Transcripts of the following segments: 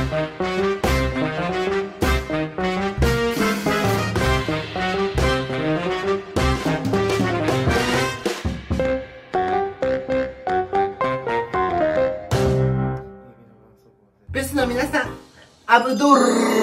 ベスの皆さん、アブドゥル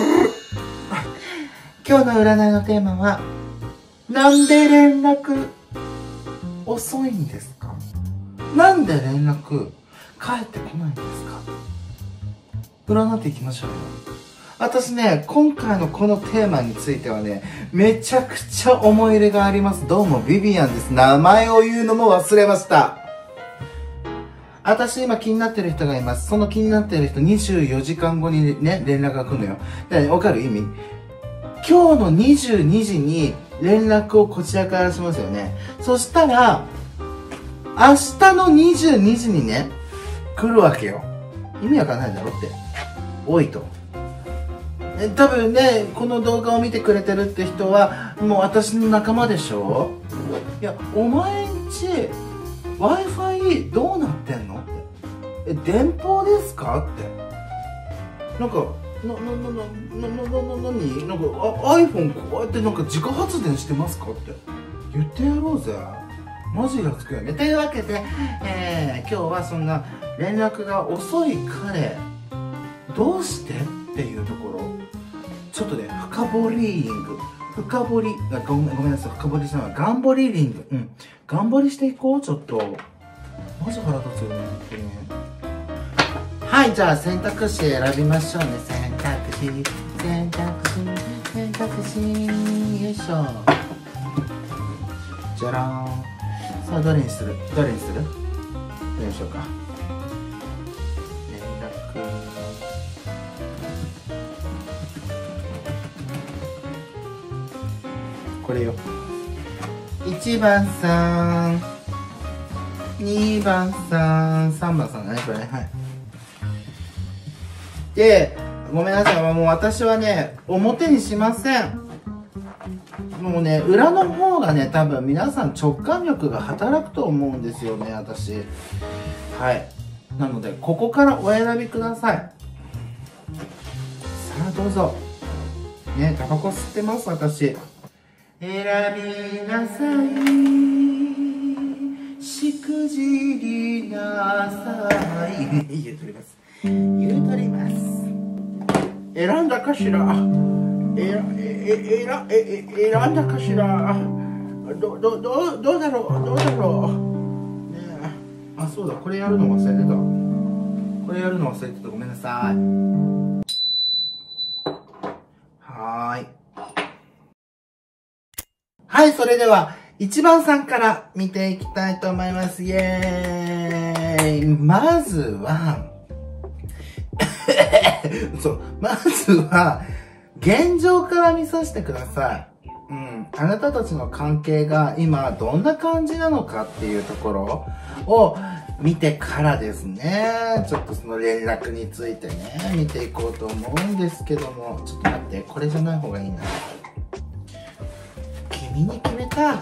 今日の占いのテーマは、なんで連絡遅いんですか？なんで連絡返ってこないんですか？占っていきましょうよ。私ね、今回のこのテーマについてはね、めちゃくちゃ思い入れがあります。どうもビビアンです。名前を言うのも忘れました。私今気になってる人がいます。その気になってる人24時間後にね、連絡が来るのよ。で、わかる意味？今日の22時に連絡をこちらからしますよね。そしたら、明日の22時にね、来るわけよ。意味わかんないだろって。多いと。多分ね、この動画を見てくれてるって人は、もう私の仲間でしょ？いや、お前んち、Wi-Fi どうなってんのって。電報ですかって。なんか、何なんか、iPhone こうやってなんか自家発電してますかって言ってやろうぜ。マジがつくよね。というわけで、今日はそんな連絡が遅い彼、どうしてっていうところ、ちょっとね、深掘りリング。深掘り、ごめんなさい、深掘りしたのは、ガンボリリング。うん。ガンボリしていこう、ちょっと。マジ腹立つよね、本当に。はい、じゃあ選択肢選びましょうね。選択肢、よいしょ。じゃらーん。さあ、どれにする？どれにしようか。連絡。これよ。1番さん、2番さん、3番さんだね、これね。はい。で、ごめんなさい。もう私はね、表にしません。もうね、裏の方がね、多分皆さん直感力が働くと思うんですよね、私。はい。なので、ここからお選びください。さあ、どうぞ。ね、タバコ吸ってます、私。選びなさい。しくじりなさい。言うとります。言うとります。選んだかしら？選んだかしら？どうだろう？ねえ。あ、そうだ、これやるの忘れてた。これやるの忘れてた。ごめんなさい。はーい。はい、それでは、1番さんから見ていきたいと思います。イエーイ。まずは、現状から見させてください。うん。あなたたちの関係が今どんな感じなのかっていうところを見てからですね、ちょっとその連絡についてね、見ていこうと思うんですけども、ちょっと待って、これじゃない方がいいな。君に決めた。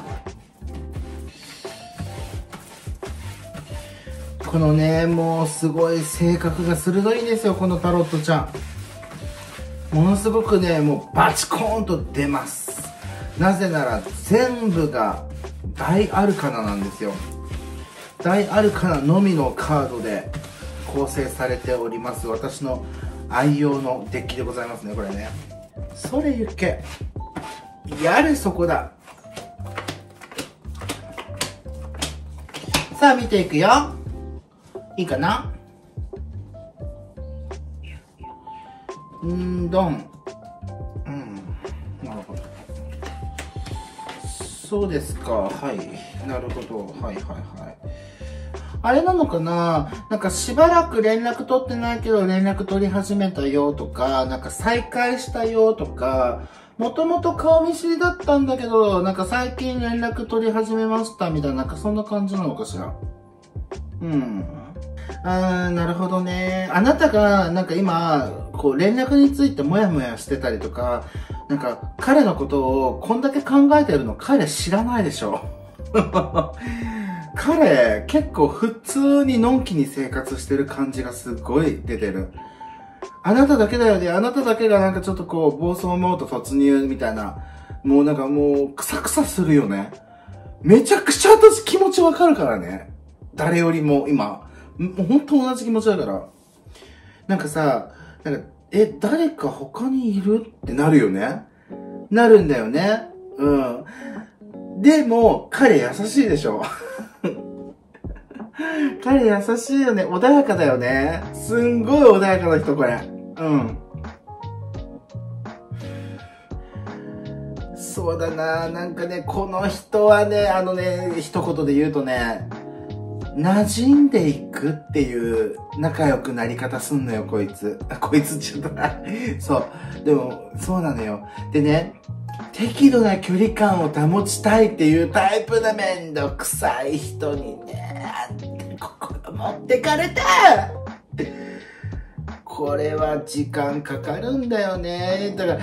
このね、もうすごい性格が鋭いんですよ、このタロットちゃん。ものすごくね、もうバチコーンと出ます。なぜなら全部が大アルカナなんですよ。大アルカナのみのカードで構成されております。私の愛用のデッキでございますね、これね。それゆけ。やれそこだ。さあ見ていくよ。いいかな？どん。なるほど。そうですか。はい。なるほど。はい。あれなのかな？なんかしばらく連絡取ってないけど連絡取り始めたよとか、なんか再会したよとか、もともと顔見知りだったんだけど、なんか最近連絡取り始めましたみたいな、なんかそんな感じなのかしら。なるほどね。あなたが、なんか今、こう、連絡についてモヤモヤしてたりとか、なんか、彼のことをこんだけ考えてるの彼知らないでしょ。彼、結構普通にのんきに生活してる感じがすごい出てる。 あなただけだよね。あなただけがなんかちょっとこう、暴走モード突入みたいな。もうなんかもう、クサクサするよね。めちゃくちゃ私気持ちわかるからね。誰よりも今。もうほんと同じ気持ちだから。なんかさ、なんか、誰か他にいるってなるよね。なるんだよね。うん。でも、彼優しいでしょ。彼優しいよね。穏やかだよね。すんごい穏やかな人、これ。うん。そうだな。なんかね、この人はね、一言で言うとね、馴染んでいくっていう仲良くなり方すんのよ、こいつ。こいつちょっとな。そう。でも、そうなのよ。でね、適度な距離感を保ちたいっていうタイプのめんどくさい人にね、心持ってかれた。これは時間かかるんだよね。だから、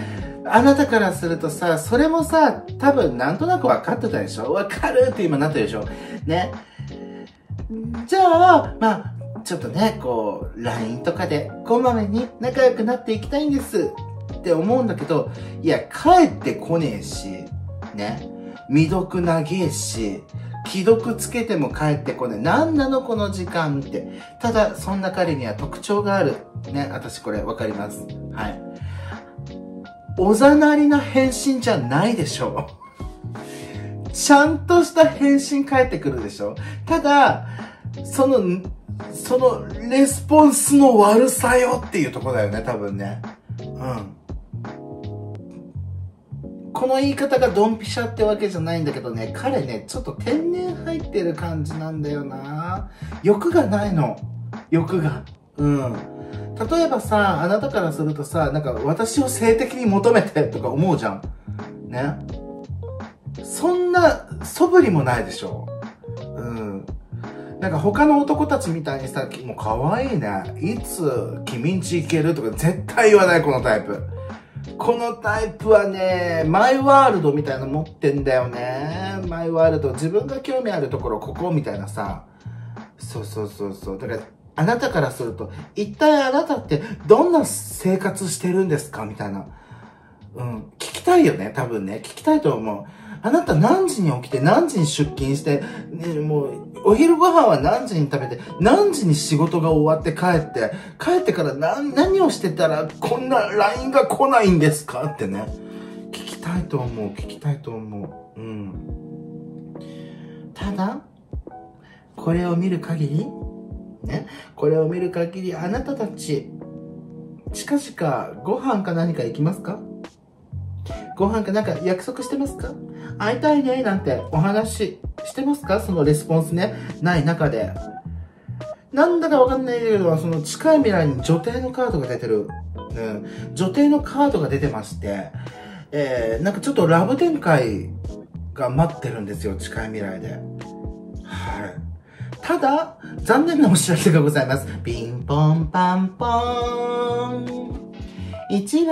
あなたからするとさ、それもさ、多分なんとなく分かってたでしょ？分かるって今なってるでしょ？ね。じゃあ、まあ、ちょっとね、こう、LINE とかでこまめに仲良くなっていきたいんですって思うんだけど、いや、帰ってこねえし、ね。未読長えし、既読つけても帰ってこねえ。なんなのこの時間って。ただ、そんな彼には特徴がある。ね、私これわかります。はい。おざなりな返信じゃないでしょ。ちゃんとした返信返ってくるでしょ。ただ、そのレスポンスの悪さよっていうところだよね、多分ね。うん。この言い方がドンピシャってわけじゃないんだけどね、彼ね、ちょっと天然入ってる感じなんだよな。欲がないの。欲が。うん。例えばさ、あなたからするとさ、なんか私を性的に求めてとか思うじゃん。ね。そんな素振りもないでしょ。うん。なんか他の男たちみたいにさ、もう可愛いね。いつ君んち行けるとか絶対言わないこのタイプ。このタイプはね、マイワールドみたいなの持ってんだよね。マイワールド。自分が興味あるところ、ここみたいなさ。そう。だから、あなたからすると、一体あなたってどんな生活してるんですかみたいな。うん。聞きたいよね、多分ね。聞きたいと思う。あなた何時に起きて、何時に出勤して、ね、もう、お昼ご飯は何時に食べて、何時に仕事が終わって帰ってから何をしてたらこんな LINE が来ないんですかってね。聞きたいと思う。うん。ただ、これを見る限り、ね、あなたたち、近々ご飯か何か行きますか？ご飯かなんか約束してますか？会いたいねなんてお話してますか？そのレスポンスね、ない中で。なんだかわかんないけど、その近い未来に女帝のカードが出てる。うん。女帝のカードが出てまして、なんかちょっとラブ展開が待ってるんですよ、近い未来で。はい。ただ、残念なお知らせがございます。ピンポンパンポーン。1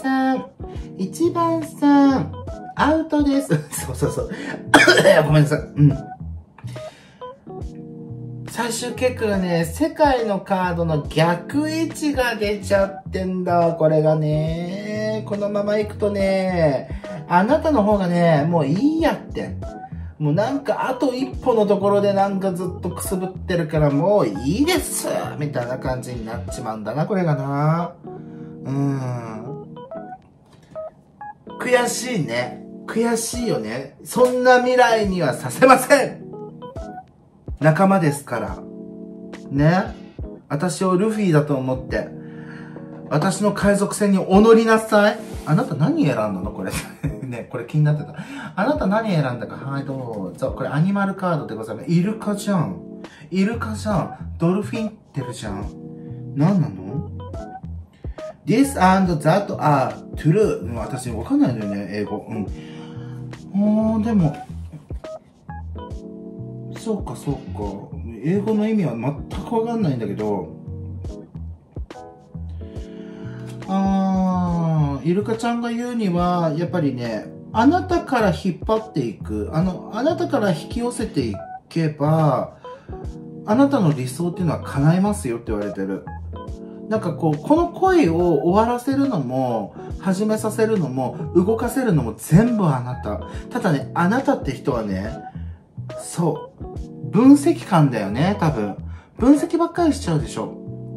番さん、アウトです。そう。ごめんなさい。うん。最終結果がね、世界のカードの逆位置が出ちゃってんだ。これがね、このまま行くとね、あなたの方がね、もういいやって。もうなんかあと一歩のところでなんかずっとくすぶってるからもういいですみたいな感じになっちまうんだな、これがな。悔しいね。悔しいよね。そんな未来にはさせません。仲間ですから。ね。私をルフィだと思って、私の海賊船に踊りなさい。あなた何選んだのこれ。ね、これ気になってた。あなた何選んだか。はい、どうぞ。これアニマルカードでございます。イルカじゃん。ドルフィンってるじゃん。何なの？ This and that are true. 私わかんないんだよね、英語。でも、そうか。英語の意味は全くわかんないんだけど、イルカちゃんが言うには、やっぱりね、あなたから引っ張っていく、あなたから引き寄せていけば、あなたの理想っていうのは叶いますよって言われてる。 なんかこの恋を終わらせるのも、始めさせるのも、動かせるのも全部あなた。ただね、あなたって人はね、そう、分析官だよね、多分。分析ばっかりしちゃうでしょ。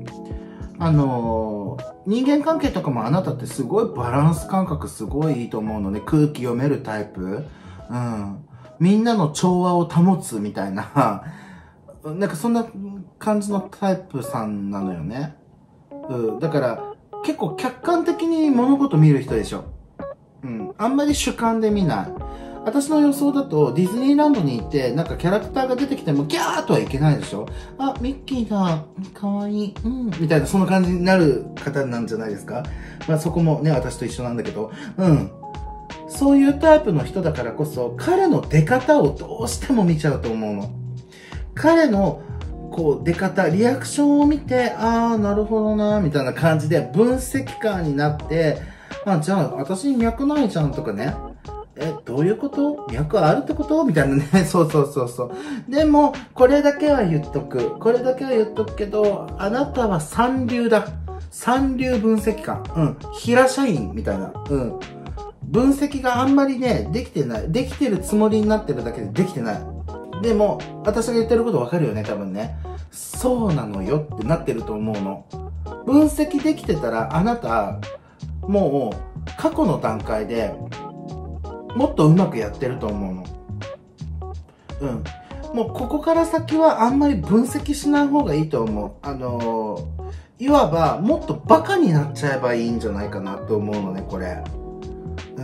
人間関係とかもあなたってすごいバランス感覚すごいいいと思うのね。空気読めるタイプ。うん。みんなの調和を保つみたいな。なんかそんな感じのタイプさんなのよね。うん。だから結構客観的に物事見る人でしょ。うん。あんまり主観で見ない。私の予想だとディズニーランドに行ってなんかキャラクターが出てきてもギャーとはいけないでしょ。あ、ミッキーだ。かわいい。うん。みたいなそんな感じになる方なんじゃないですか。まあそこもね、私と一緒なんだけど。うん。そういうタイプの人だからこそ彼の出方をどうしても見ちゃうと思うの。彼のこう出方、リアクションを見て、ああ、なるほどな、みたいな感じで分析官になって、あ、じゃあ私に脈ないじゃんとかね。どういうこと？脈あるってこと？みたいなね。そうそうそうそう。でも、これだけは言っとく。これだけは言っとくけど、あなたは三流だ。三流分析官。うん。平社員みたいな。うん。分析があんまりね、できてない。できてるつもりになってるだけでできてない。でも、私が言ってることわかるよね、多分ね。そうなのよってなってると思うの。分析できてたら、あなた、もう、過去の段階で、もっとうまくやってると思うの。うん。もうここから先はあんまり分析しない方がいいと思う。いわばもっとバカになっちゃえばいいんじゃないかなと思うのね、これ。うん。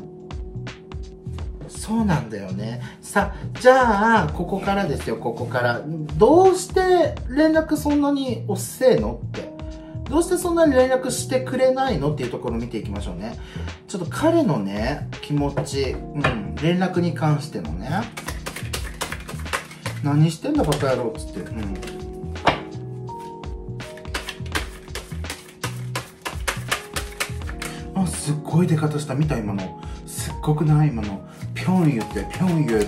そうなんだよね。さ、じゃあ、ここからですよ、ここから。どうして連絡そんなに遅えのって。どうしてそんなに連絡してくれないのっていうところを見ていきましょうね。ちょっと彼のね、気持ち、連絡に関してのね。何してんだバカ野郎っつって。あ、すっごい出方した。見た今の。すっごくない今の。ぴょん言って、ぴょん言って。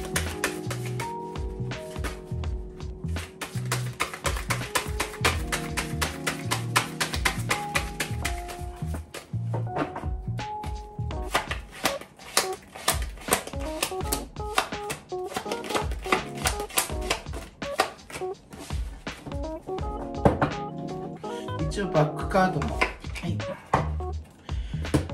一応バックカードも。はい。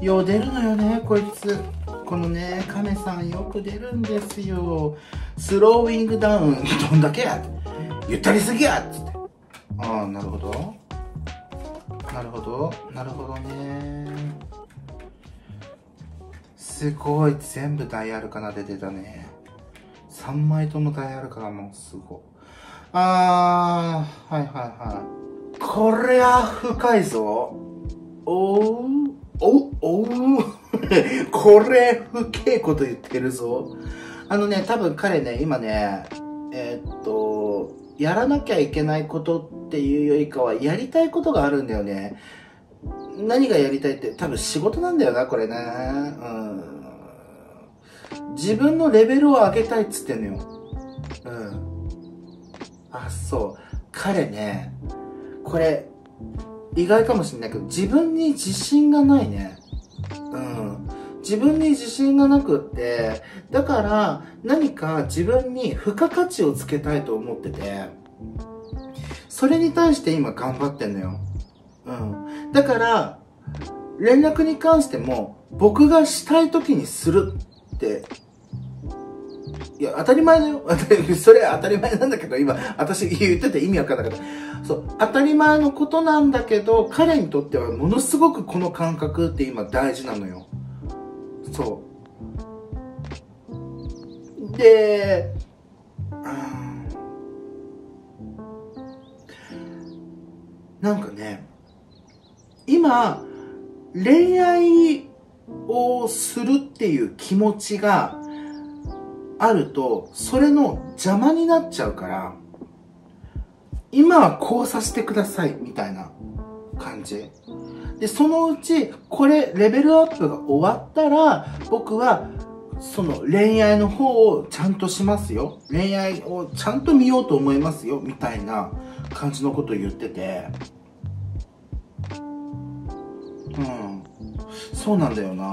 よう出るのよね、こいつ。このね、カメさんよく出るんですよ。スローウィングダウン、どんだけやゆったりすぎやっつって。ああ、なるほど。なるほど。なるほどね。すごい、全部大アルカナで出たね。3枚とも大アルカナもすごい。あー、はいはいはい。こりゃ深いぞ。おう。これ、深いこと言ってるぞ。多分彼ね、今ね、やらなきゃいけないことっていうよりかは、やりたいことがあるんだよね。何がやりたいって、多分仕事なんだよな、これね。自分のレベルを上げたいっつってんのよ。あ、そう。彼ね、これ、意外かもしれないけど、自分に自信がないね。自分に自信がなくって、だから何か自分に付加価値をつけたいと思ってて、それに対して今頑張ってんのよ。だから、連絡に関しても、僕がしたい時にするって、いや、当たり前だよ。それは当たり前なんだけど、今、私言ってて意味わかんなかった。そう、当たり前のことなんだけど、彼にとってはものすごくこの感覚って今大事なのよ。そう。で、なんかね、今、恋愛をするっていう気持ちがあると、それの邪魔になっちゃうから、今はこうさせてください、みたいな感じ。で、そのうち、これ、レベルアップが終わったら、僕は、その恋愛の方をちゃんとしますよ。恋愛をちゃんと見ようと思いますよ。みたいな感じのことを言ってて。 うん。そうなんだよな。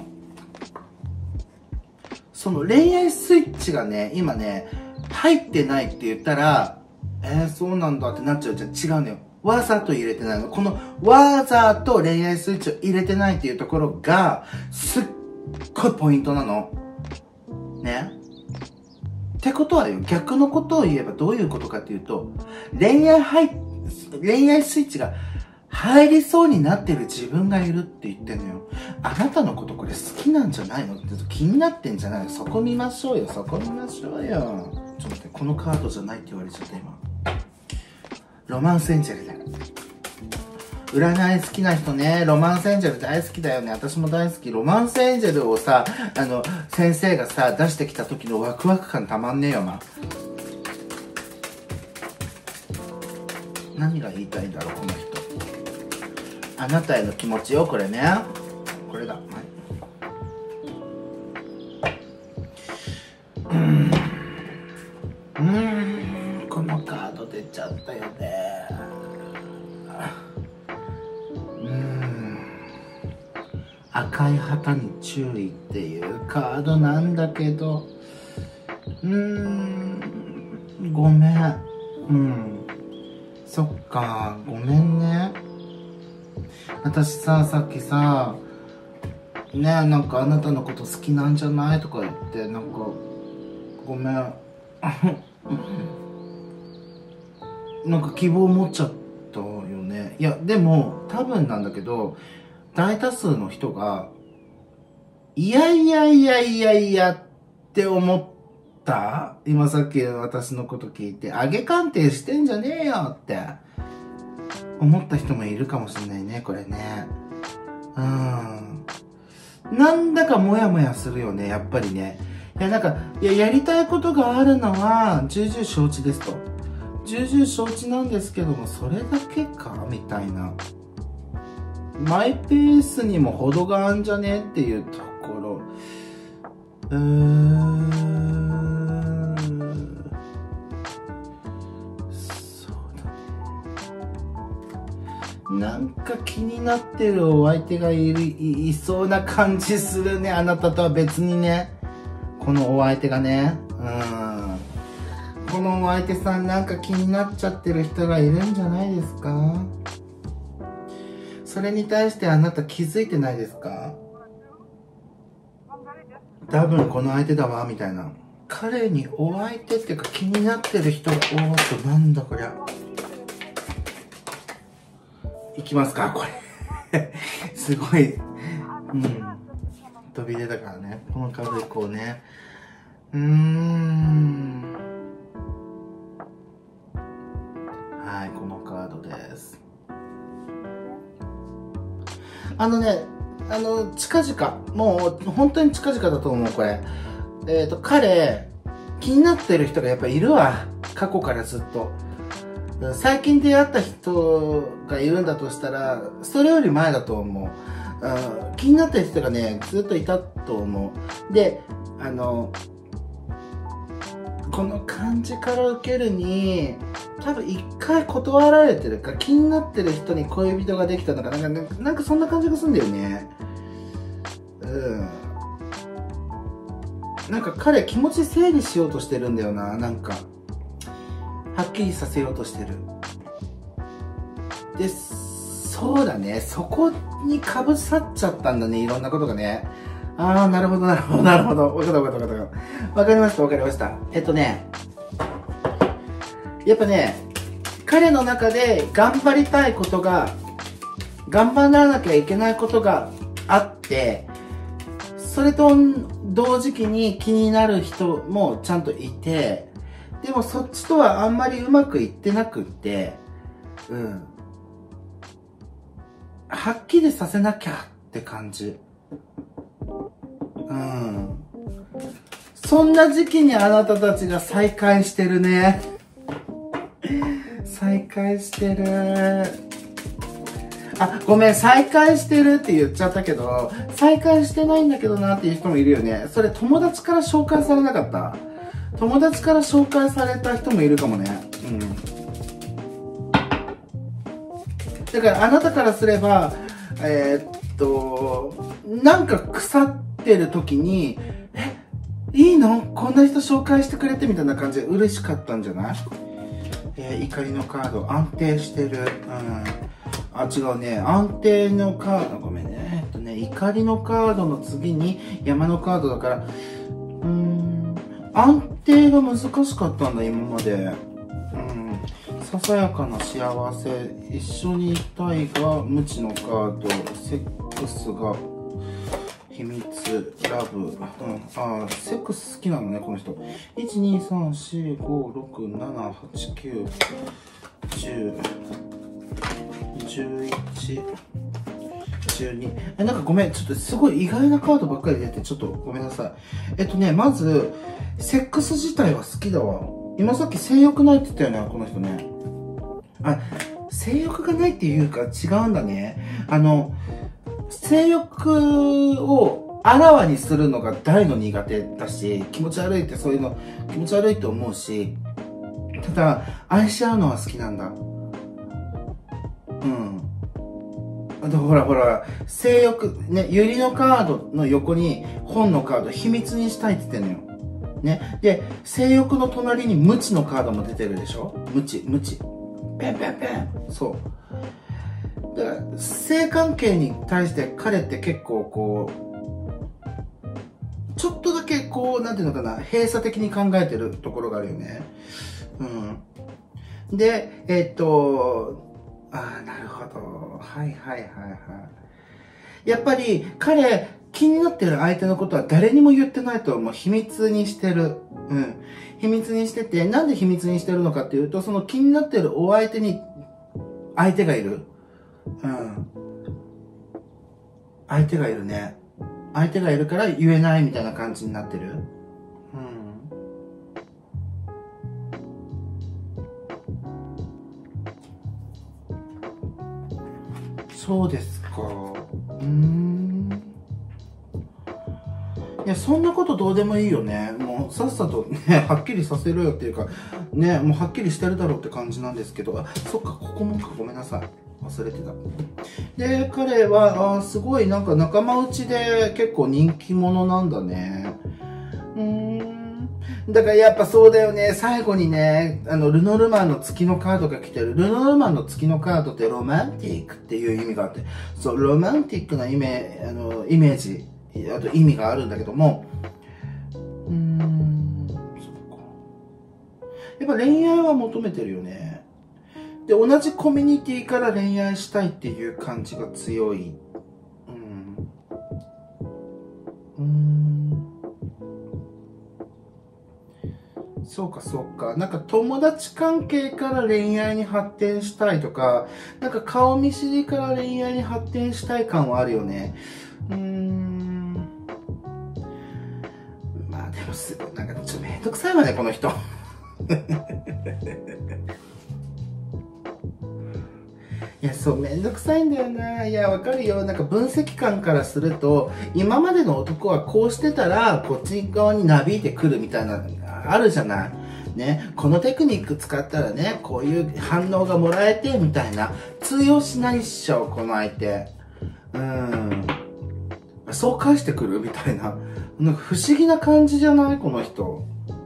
その恋愛スイッチがね、今ね、入ってないって言ったら、そうなんだってなっちゃうじゃん。違うのよ。わざと入れてないの。このわざと恋愛スイッチを入れてないっていうところが、すっごいポイントなの。ね。ってことはよ、逆のことを言えばどういうことかっていうと、恋愛スイッチが入りそうになってる自分がいるって言ってんのよ。あなたのことこれ好きなんじゃないのって気になってんじゃないの。そこ見ましょうよ、そこ見ましょうよ。ちょっと待って、このカードじゃないって言われちゃった今。ロマンスエンジェルだよ。占い好きな人ね、ロマンスエンジェル大好きだよね。私も大好き。ロマンスエンジェルをさ、先生がさ、出してきた時のワクワク感たまんねえよな。何が言いたいんだろう、この人。あなたへの気持ちよ、これね。これだ。はい、このカード出ちゃったよね。赤い旗に注意っていうカードなんだけど、ごめん。そっか、ごめんね。私さ、さっきさ、ね、なんかあなたのこと好きなんじゃないとか言って、なんか、ごめん。なんか希望持っちゃったよね。いや、でも、多分なんだけど、大多数の人が、いやいやいやいやいやって思った今さっき私のこと聞いて、上げ鑑定してんじゃねえよって思った人もいるかもしれないね、これね。なんだかモヤモヤするよね、やっぱりね。いや、なんか、やりたいことがあるのは、重々承知ですと。重々承知なんですけども、それだけかみたいな。マイペースにも程があんじゃねっていうところ。そうだね。なんか気になってるお相手がいそうな感じするね。あなたとは別にね。このお相手がね。このお相手さんなんか気になっちゃってる人がいるんじゃないですか？それに対してあなた気づいてないですか？多分この相手だわ、みたいな。彼にお相手っていうか気になってる人が、なんだこりゃ。いきますか、これ。すごい。飛び出たからね。このカードいこうね。はい、このカードです。近々、もう本当に近々だと思う、これ。彼、気になってる人がやっぱいるわ。過去からずっと。最近出会った人がいるんだとしたら、それより前だと思う。気になってる人がね、ずっといたと思う。で、この感じから受けるに、多分一回断られてるか、気になってる人に恋人ができたのか、なんかそんな感じがするんだよね。なんか彼気持ち整理しようとしてるんだよな。なんか、はっきりさせようとしてる。で、そうだね。そこにかぶさっちゃったんだね。いろんなことがね。なるほど。わかりました。やっぱね、彼の中で頑張りたいことが、頑張らなきゃいけないことがあって、それと同時期に気になる人もちゃんといて、でもそっちとはあんまりうまくいってなくって、はっきりさせなきゃって感じ。そんな時期にあなたたちが再会してるね。再会してる。ごめん、再会してるって言っちゃったけど、再会してないんだけどなっていう人もいるよね。それ友達から紹介されなかった？友達から紹介された人もいるかもね。だからあなたからすれば、 なんか腐ってる時に、いいのこんな人紹介してくれてみたいな感じで嬉しかったんじゃない？怒りのカード、安定してる。あ、違うね。安定のカード、ごめんね。怒りのカードの次に山のカードだから、安定が難しかったんだ、今まで。ささやかな幸せ、一緒にいたいが無知のカード、セックスが秘密、ラブ、セックス好きなのね、この人。1、2、3、4、5、6、7、8、9、10、11、12。なんかごめん、ちょっとすごい意外なカードばっかり出て、ちょっとごめんなさい。まず、セックス自体は好きだわ。今さっき性欲ないって言ったよね、この人ね。性欲がないっていうか違うんだね。性欲をあらわにするのが大の苦手だし、気持ち悪いってそういうの、気持ち悪いと思うし、ただ、愛し合うのは好きなんだ。ほら、性欲、ね、ユリのカードの横に本のカード、秘密にしたいって言ってんのよ。ね。で、性欲の隣に無知のカードも出てるでしょ？無知。ペン。そう。だから、性関係に対して彼って結構こう、ちょっとだけこう、なんていうのかな、閉鎖的に考えてるところがあるよね。で、なるほど。はい。やっぱり、彼、気になってる相手のことは誰にも言ってないともう秘密にしてる。秘密にしてて、なんで秘密にしてるのかっていうと、その気になってるお相手に、相手がいる。相手がいるね。相手がいるから言えないみたいな感じになってる。そうですか。いや、そんなことどうでもいいよね。もう、さっさとね、はっきりさせろよっていうか、ね、もうはっきりしてるだろうって感じなんですけど、そっか、ここもか、ごめんなさい。忘れてた。で、彼は、すごいなんか仲間内で結構人気者なんだね。だからやっぱそうだよね。最後にね、ルノルマンの月のカードが来てる。ルノルマンの月のカードってロマンティックっていう意味があって、そう、ロマンティックなイメージ、あと意味があるんだけども、そっか。やっぱ恋愛は求めてるよね。で、同じコミュニティから恋愛したいっていう感じが強い。そうか。なんか友達関係から恋愛に発展したいとか、なんか顔見知りから恋愛に発展したい感はあるよね。まあでもなんかちょっとめんどくさいわね、この人。いや、そう、めんどくさいんだよな。いや、わかるよ。なんか分析官からすると、今までの男はこうしてたら、こっち側になびいてくるみたいな、あるじゃない。ね。このテクニック使ったらね、こういう反応がもらえて、みたいな。通用しないっしょ、この相手。そう返してくるみたいな。なんか不思議な感じじゃないこの人。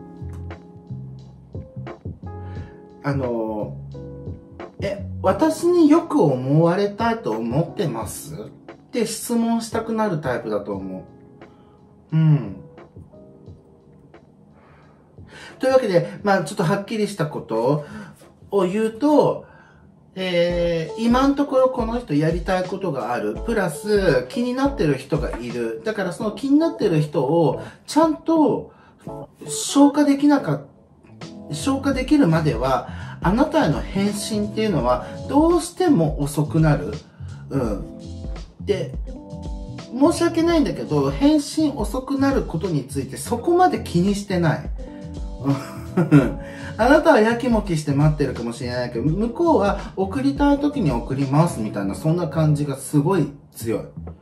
私によく思われたいと思ってますって質問したくなるタイプだと思う。というわけで、まあちょっとはっきりしたことを言うと、今のところこの人やりたいことがある。プラス気になってる人がいる。だからその気になってる人をちゃんと消化できるまでは、あなたへの返信っていうのはどうしても遅くなる。で、申し訳ないんだけど、返信遅くなることについてそこまで気にしてない。あなたはやきもきして待ってるかもしれないけど、向こうは送りたい時に送りますみたいな、そんな感じがすごい強い。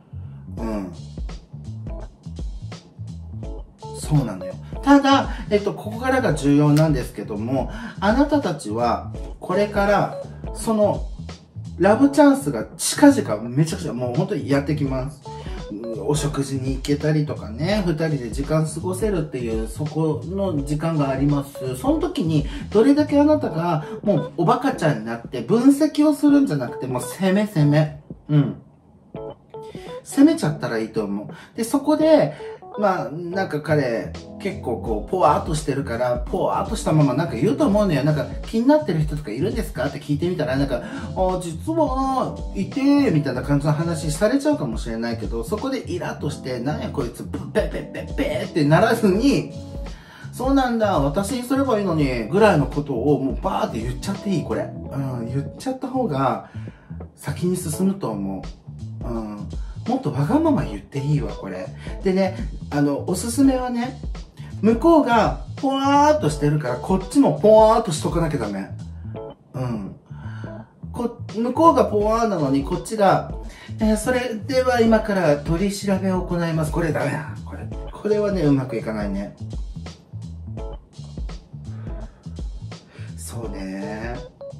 そうなのよ。ただ、ここからが重要なんですけども、あなたたちは、これから、その、 ラブチャンスが近々めちゃくちゃもう本当にやってきます。お食事に行けたりとかね、二人で時間過ごせるっていう、そこの時間があります。その時に、どれだけあなたが、もうおバカちゃんになって分析をするんじゃなくて、もう攻め。うん。攻めちゃったらいいと思う。で、そこで、まあ、なんか彼、結構こう、ポワーっとしてるから、ポワーっとしたままなんか言うと思うのよ。なんか、気になってる人とかいるんですかって聞いてみたら、なんか、実はいて、みたいな感じの話されちゃうかもしれないけど、そこでイラッとして、なんやこいつ、ペってならずに、そうなんだ、私にすればいいのに、ぐらいのことをもうバーって言っちゃっていい、これ。うん、言っちゃった方が、先に進むと思う。うん。もっとわがまま言っていいわ、これ。でね、おすすめはね、向こうがポワーっとしてるから、こっちもポワーっとしとかなきゃダメ。うん。向こうがポワーなのに、こっちが、それでは今から取り調べを行います。これダメだ。これはね、うまくいかないね。そうね。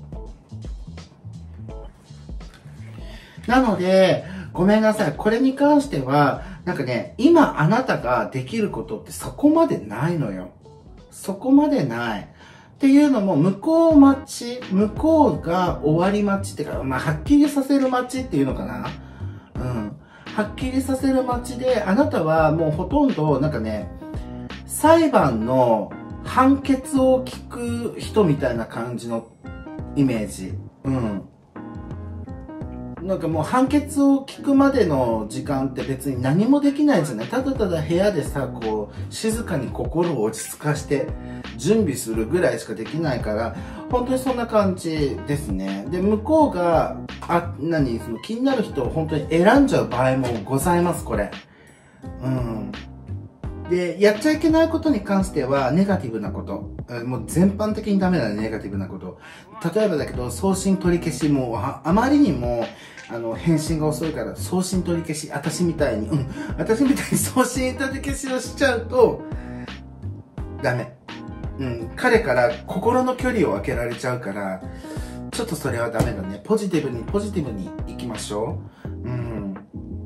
なので、ごめんなさい。これに関しては、なんかね、今あなたができることってそこまでないのよ。そこまでない。っていうのも、向こうが終わり待ちってか、まあ、はっきりさせる待ちっていうのかな。うん。はっきりさせる待ちで、あなたはもうほとんど、なんかね、裁判の判決を聞く人みたいな感じのイメージ。うん。なんかもう判決を聞くまでの時間って別に何もできないじゃない。ただただ部屋でさ、こう、静かに心を落ち着かして準備するぐらいしかできないから、本当にそんな感じですね。で、向こうが、その気になる人を本当に選んじゃう場合もございます、これ。うん。で、やっちゃいけないことに関しては、ネガティブなこと。もう全般的にダメだね、ネガティブなこと。例えばだけど、送信取り消しも、あまりにも、返信が遅いから、送信取り消し、私みたいに送信取り消しをしちゃうと、ダメ。うん、彼から心の距離を空けられちゃうから、ちょっとそれはダメだね。ポジティブに行きましょう。うん。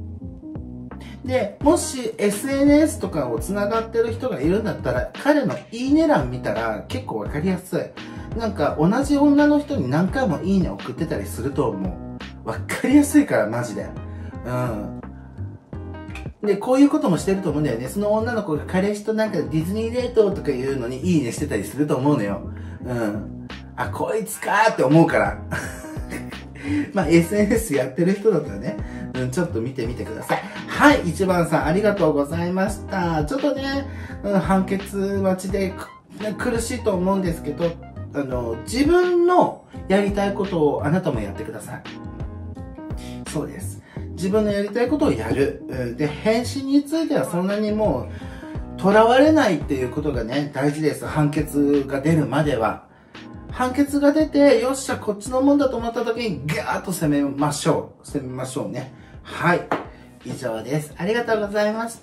で、もし SNS とかを繋がってる人がいるんだったら、彼のいいね欄見たら結構わかりやすい。なんか同じ女の人に何回もいいね送ってたりすると思う。わかりやすいから、マジで。うん。で、こういうこともしてると思うんだよね。その女の子が彼氏となんかディズニーデートとか言うのにいいねしてたりすると思うのよ。うん。あ、こいつかーって思うから。まあ、SNS やってる人だったらね、ちょっと見てみてください。はい、1番さんありがとうございました。ちょっとね、判決待ちで苦しいと思うんですけど、自分のやりたいことをあなたもやってください。そうです。自分のやりたいことをやる。で、返信についてはそんなにもう、囚われないっていうことがね、大事です。判決が出るまでは。判決が出て、よっしゃ、こっちのもんだと思った時に、ガーッと攻めましょうね。はい。以上です。ありがとうございました。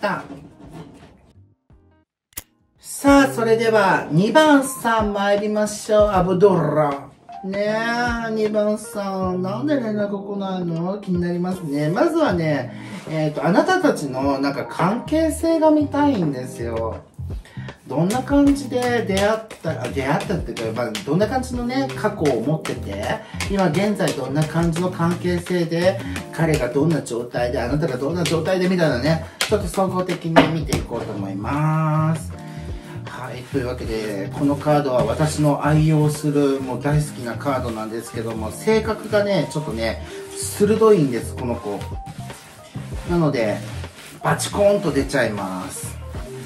さあ、それでは、2番さん参りましょう。アブドラ。ねえ、2番さん、なんで連絡来ないの？気になりますね。まずはね、あなたたちのなんか関係性が見たいんですよ。どんな感じで出会ったっていうか、まあ、どんな感じのね、過去を持ってて、今現在どんな感じの関係性で、彼がどんな状態で、あなたがどんな状態でみたいなね、ちょっと総合的に見ていこうと思います。はい、というわけで、このカードは私の愛用する、もう大好きなカードなんですけども、性格がね、ちょっとね、鋭いんです、この子。なので、バチコーンと出ちゃいます。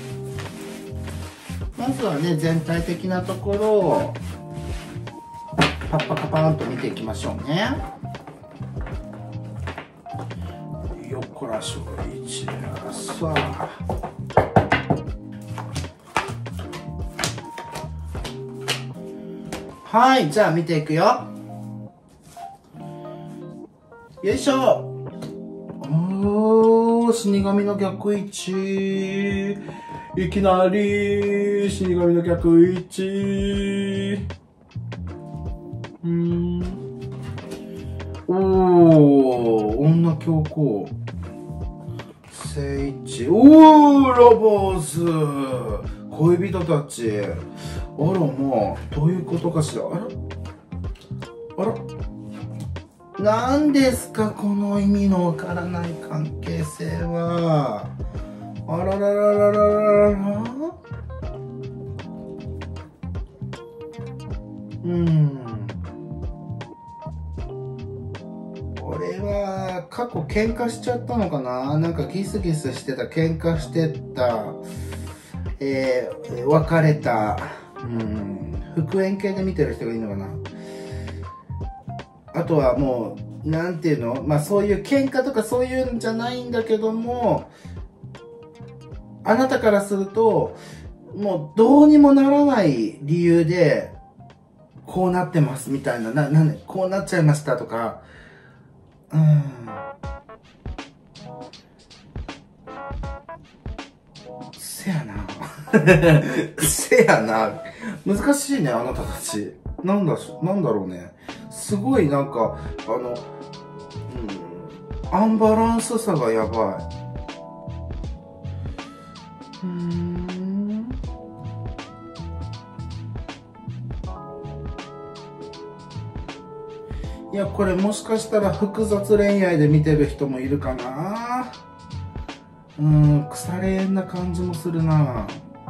まずはね、全体的なところを、パッパカパーンと見ていきましょうね。よっこらしょ、1、さあ。はい、じゃあ見ていくよ。よいしょ。死神の逆位置。いきなり死神の逆位置。 おー、女教皇。聖一。おー、ラボーズ。恋人たち。あら、まあ、どういうことかしら。あら何ですか、この意味のわからない関係性は。あららららららら。これは過去喧嘩しちゃったのかな。なんかギスギスしてた、喧嘩してた、別れた、復縁系で見てる人がいいのかな。あとはもうなんていうの、まあそういう喧嘩とかそういうんじゃないんだけども、あなたからするともうどうにもならない理由でこうなってますみたいな、こうなっちゃいましたとか、せやなせやな、難しいね、あなたたち。なんだろうね。すごいなんか、アンバランスさがやばい。いや、これもしかしたら複雑恋愛で見てる人もいるかな。腐れ縁な感じもするな。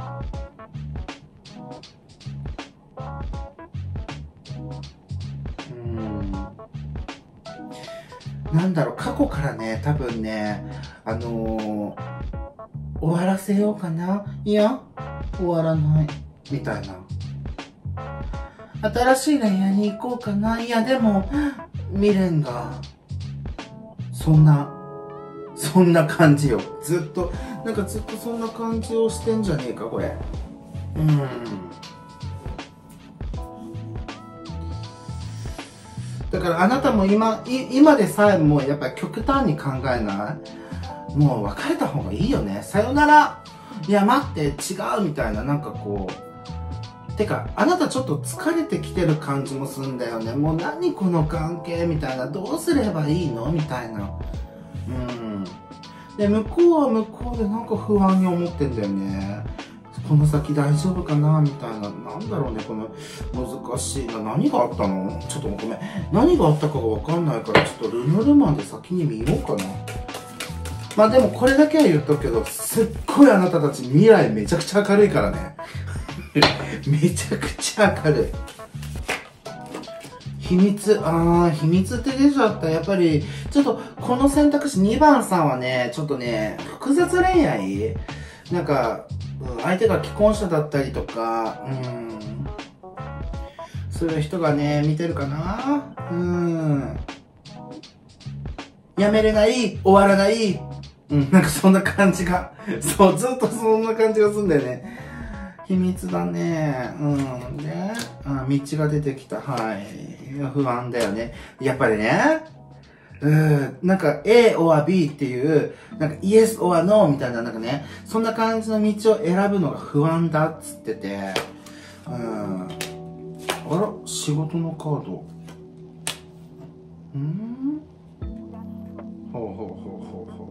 なんだろう、過去からね、多分ね、終わらせようかな。いや、終わらない。みたいな。新しい恋愛に行こうかな。いや、でも、未練が、そんな感じよ。ずっとそんな感じをしてんじゃねえか、これ。だからあなたも今でさえもやっぱり極端に考えない？もう別れた方がいいよね。さよなら。いや待って違うみたいな、なんかこう。てか、あなたちょっと疲れてきてる感じもするんだよね。もう何この関係みたいな。どうすればいいのみたいな。で、向こうは向こうでなんか不安に思ってんだよね。この先大丈夫かなみたいな。なんだろうね、この難しいな。何があったの？ちょっとごめん。何があったかがわかんないから、ちょっとルノルマンで先に見ようかな。まあでもこれだけは言っとくけど、すっごいあなたたち未来めちゃくちゃ明るいからね。めちゃくちゃ明るい。秘密、秘密って出ちゃった。やっぱり、ちょっとこの選択肢2番さんはね、ちょっとね、複雑恋愛なんか、相手が既婚者だったりとか、そういう人がね、見てるかな。やめれない、終わらない、なんかそんな感じが、そう、ずっとそんな感じがするんだよね。秘密だね。で、道が出てきた。はい。不安だよね。やっぱりね。なんか A or B っていう、なんか Yes or No みたいな、なんかね、そんな感じの道を選ぶのが不安だっつってて、あら、仕事のカード。ほう。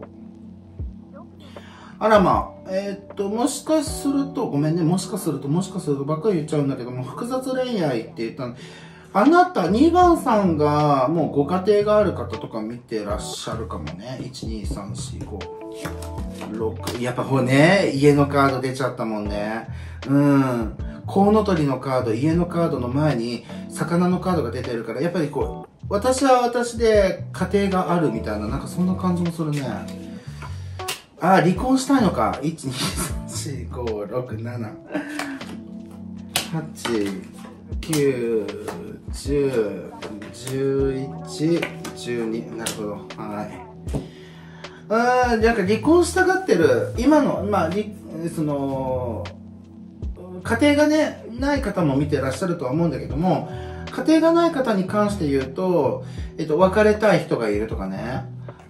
あらまあ、もしかすると、ごめんね、もしかするとばっかり言っちゃうんだけども、複雑恋愛って言ったの、あなた、2番さんが、もうご家庭がある方とか見てらっしゃるかもね。1、2、3、4、5、6。やっぱほらね、家のカード出ちゃったもんね。コウノトリのカード、家のカードの前に、魚のカードが出てるから、やっぱりこう、私は私で家庭があるみたいな、なんかそんな感じもするね。離婚したいのか。1、2、3、4、5、6、7、8、9、10、11、12。なるほど。はい。なんか離婚したがってる、今の、家庭がね、ない方も見てらっしゃるとは思うんだけども、家庭がない方に関して言うと、別れたい人がいるとかね。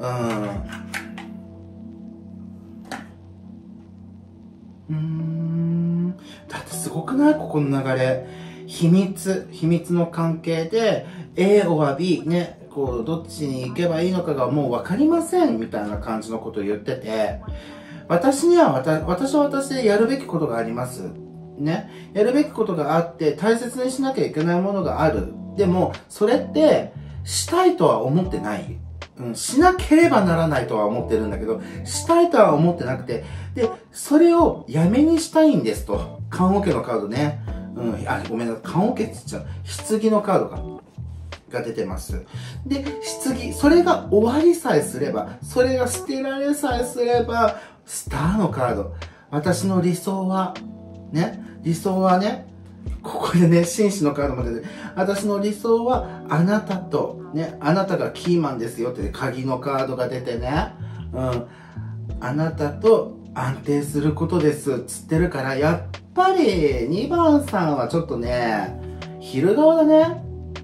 だってすごくない？ここの流れ。秘密の関係で A or B ね、 こう、どっちに行けばいいのかがもう分かりませんみたいな感じのことを言ってて、私は私でやるべきことがあります。ね。やるべきことがあって、大切にしなきゃいけないものがある。でも、それって、したいとは思ってない。しなければならないとは思ってるんだけど、したいとは思ってなくて、で、それをやめにしたいんですと。棺桶のカードね。ごめんなさい。棺桶って言っちゃう。棺のカードが出てます。で、棺、それが終わりさえすれば、それが捨てられさえすれば、スターのカード。私の理想は、ね、ここでね、紳士のカードも出て、私の理想は、あなたと、ね、あなたがキーマンですよって、鍵のカードが出てね、あなたと安定することです、つってるから、やっぱり、2番さんはちょっとね、昼顔だね。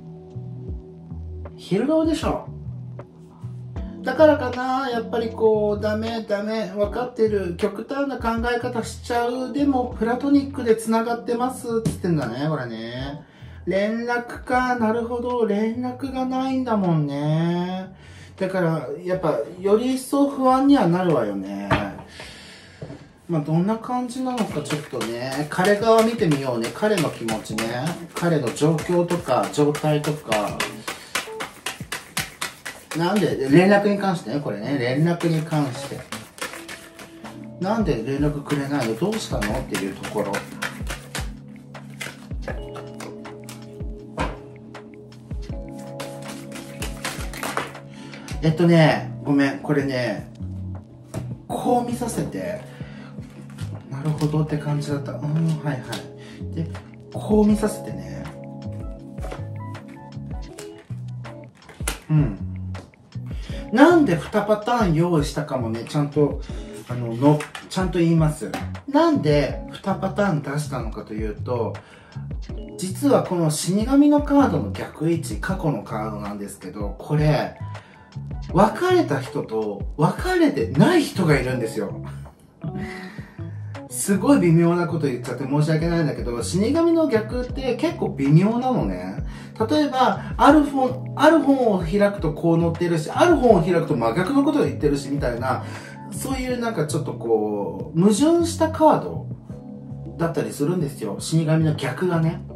昼顔でしょ。だからかな、やっぱりこう、ダメ、分かってる、極端な考え方しちゃう、でも、プラトニックで繋がってます、つってんだね、これね。連絡か、なるほど、連絡がないんだもんね。だから、やっぱ、より一層不安にはなるわよね。まあ、どんな感じなのかちょっとね、彼側見てみようね、彼の気持ちね。彼の状況とか、状態とか、なんで、連絡に関してね、これね、連絡に関して。なんで連絡くれないの？どうしたのっていうところ。ごめん、これね、こう見させて、なるほどって感じだった。はいはい。で、こう見させてね。なんで2パターン用意したかもね、ちゃんと言います。なんで2パターン出したのかというと、実はこの死神のカードの逆位置、過去のカードなんですけど、これ、別れた人と別れてない人がいるんですよ。すごい微妙なこと言っちゃって申し訳ないんだけど、死神の逆って結構微妙なのね。例えば、ある本を開くとこう載ってるし、ある本を開くと真逆のことを言ってるし、みたいな、そういうなんかちょっとこう、矛盾したカードだったりするんですよ。死神の逆がね。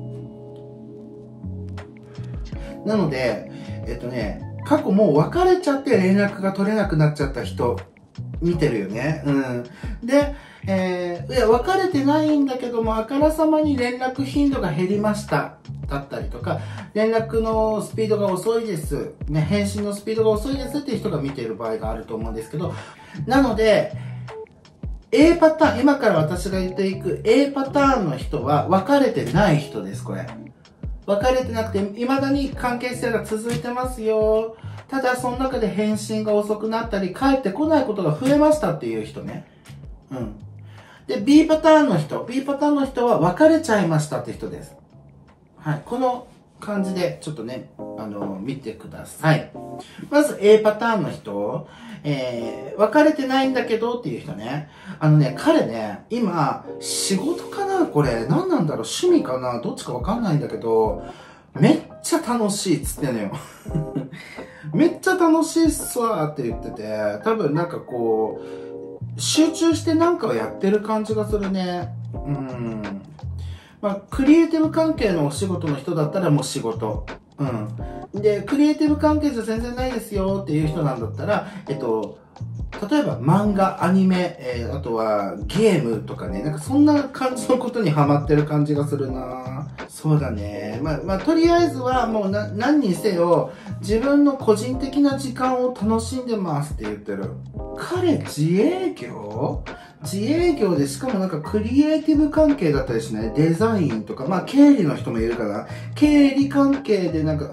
なので、過去もう別れちゃって連絡が取れなくなっちゃった人、見てるよね。で、いや、別れてないんだけども、あからさまに連絡頻度が減りました。だったりとか、連絡のスピードが遅いです。ね、返信のスピードが遅いですっていう人が見ている場合があると思うんですけど、なので、A パターン、今から私が言っていく A パターンの人は別れてない人です、これ。別れてなくて、未だに関係性が続いてますよ。ただ、その中で返信が遅くなったり、帰ってこないことが増えましたっていう人ね。で、B パターンの人は別れちゃいましたって人です。はい。この感じで、ちょっとね、見てください。まず A パターンの人、別れてないんだけどっていう人ね。彼ね、今、仕事かなこれ。何なんだろう趣味かなどっちかわかんないんだけど、めっちゃ楽しいっつってんのよ。めっちゃ楽しいっすわって言ってて、多分なんかこう、集中してなんかをやってる感じがするね。まあ、クリエイティブ関係のお仕事の人だったらもう仕事。で、クリエイティブ関係じゃ全然ないですよっていう人なんだったら、例えば漫画、アニメ、あとはゲームとかね、なんかそんな感じのことにハマってる感じがするな。そうだね。まあ、とりあえずはもう何にせよ、自分の個人的な時間を楽しんでますって言ってる。彼、自営業で、しかもなんかクリエイティブ関係だったりしない？デザインとか、まあ経理の人もいるから、経理関係でなんか、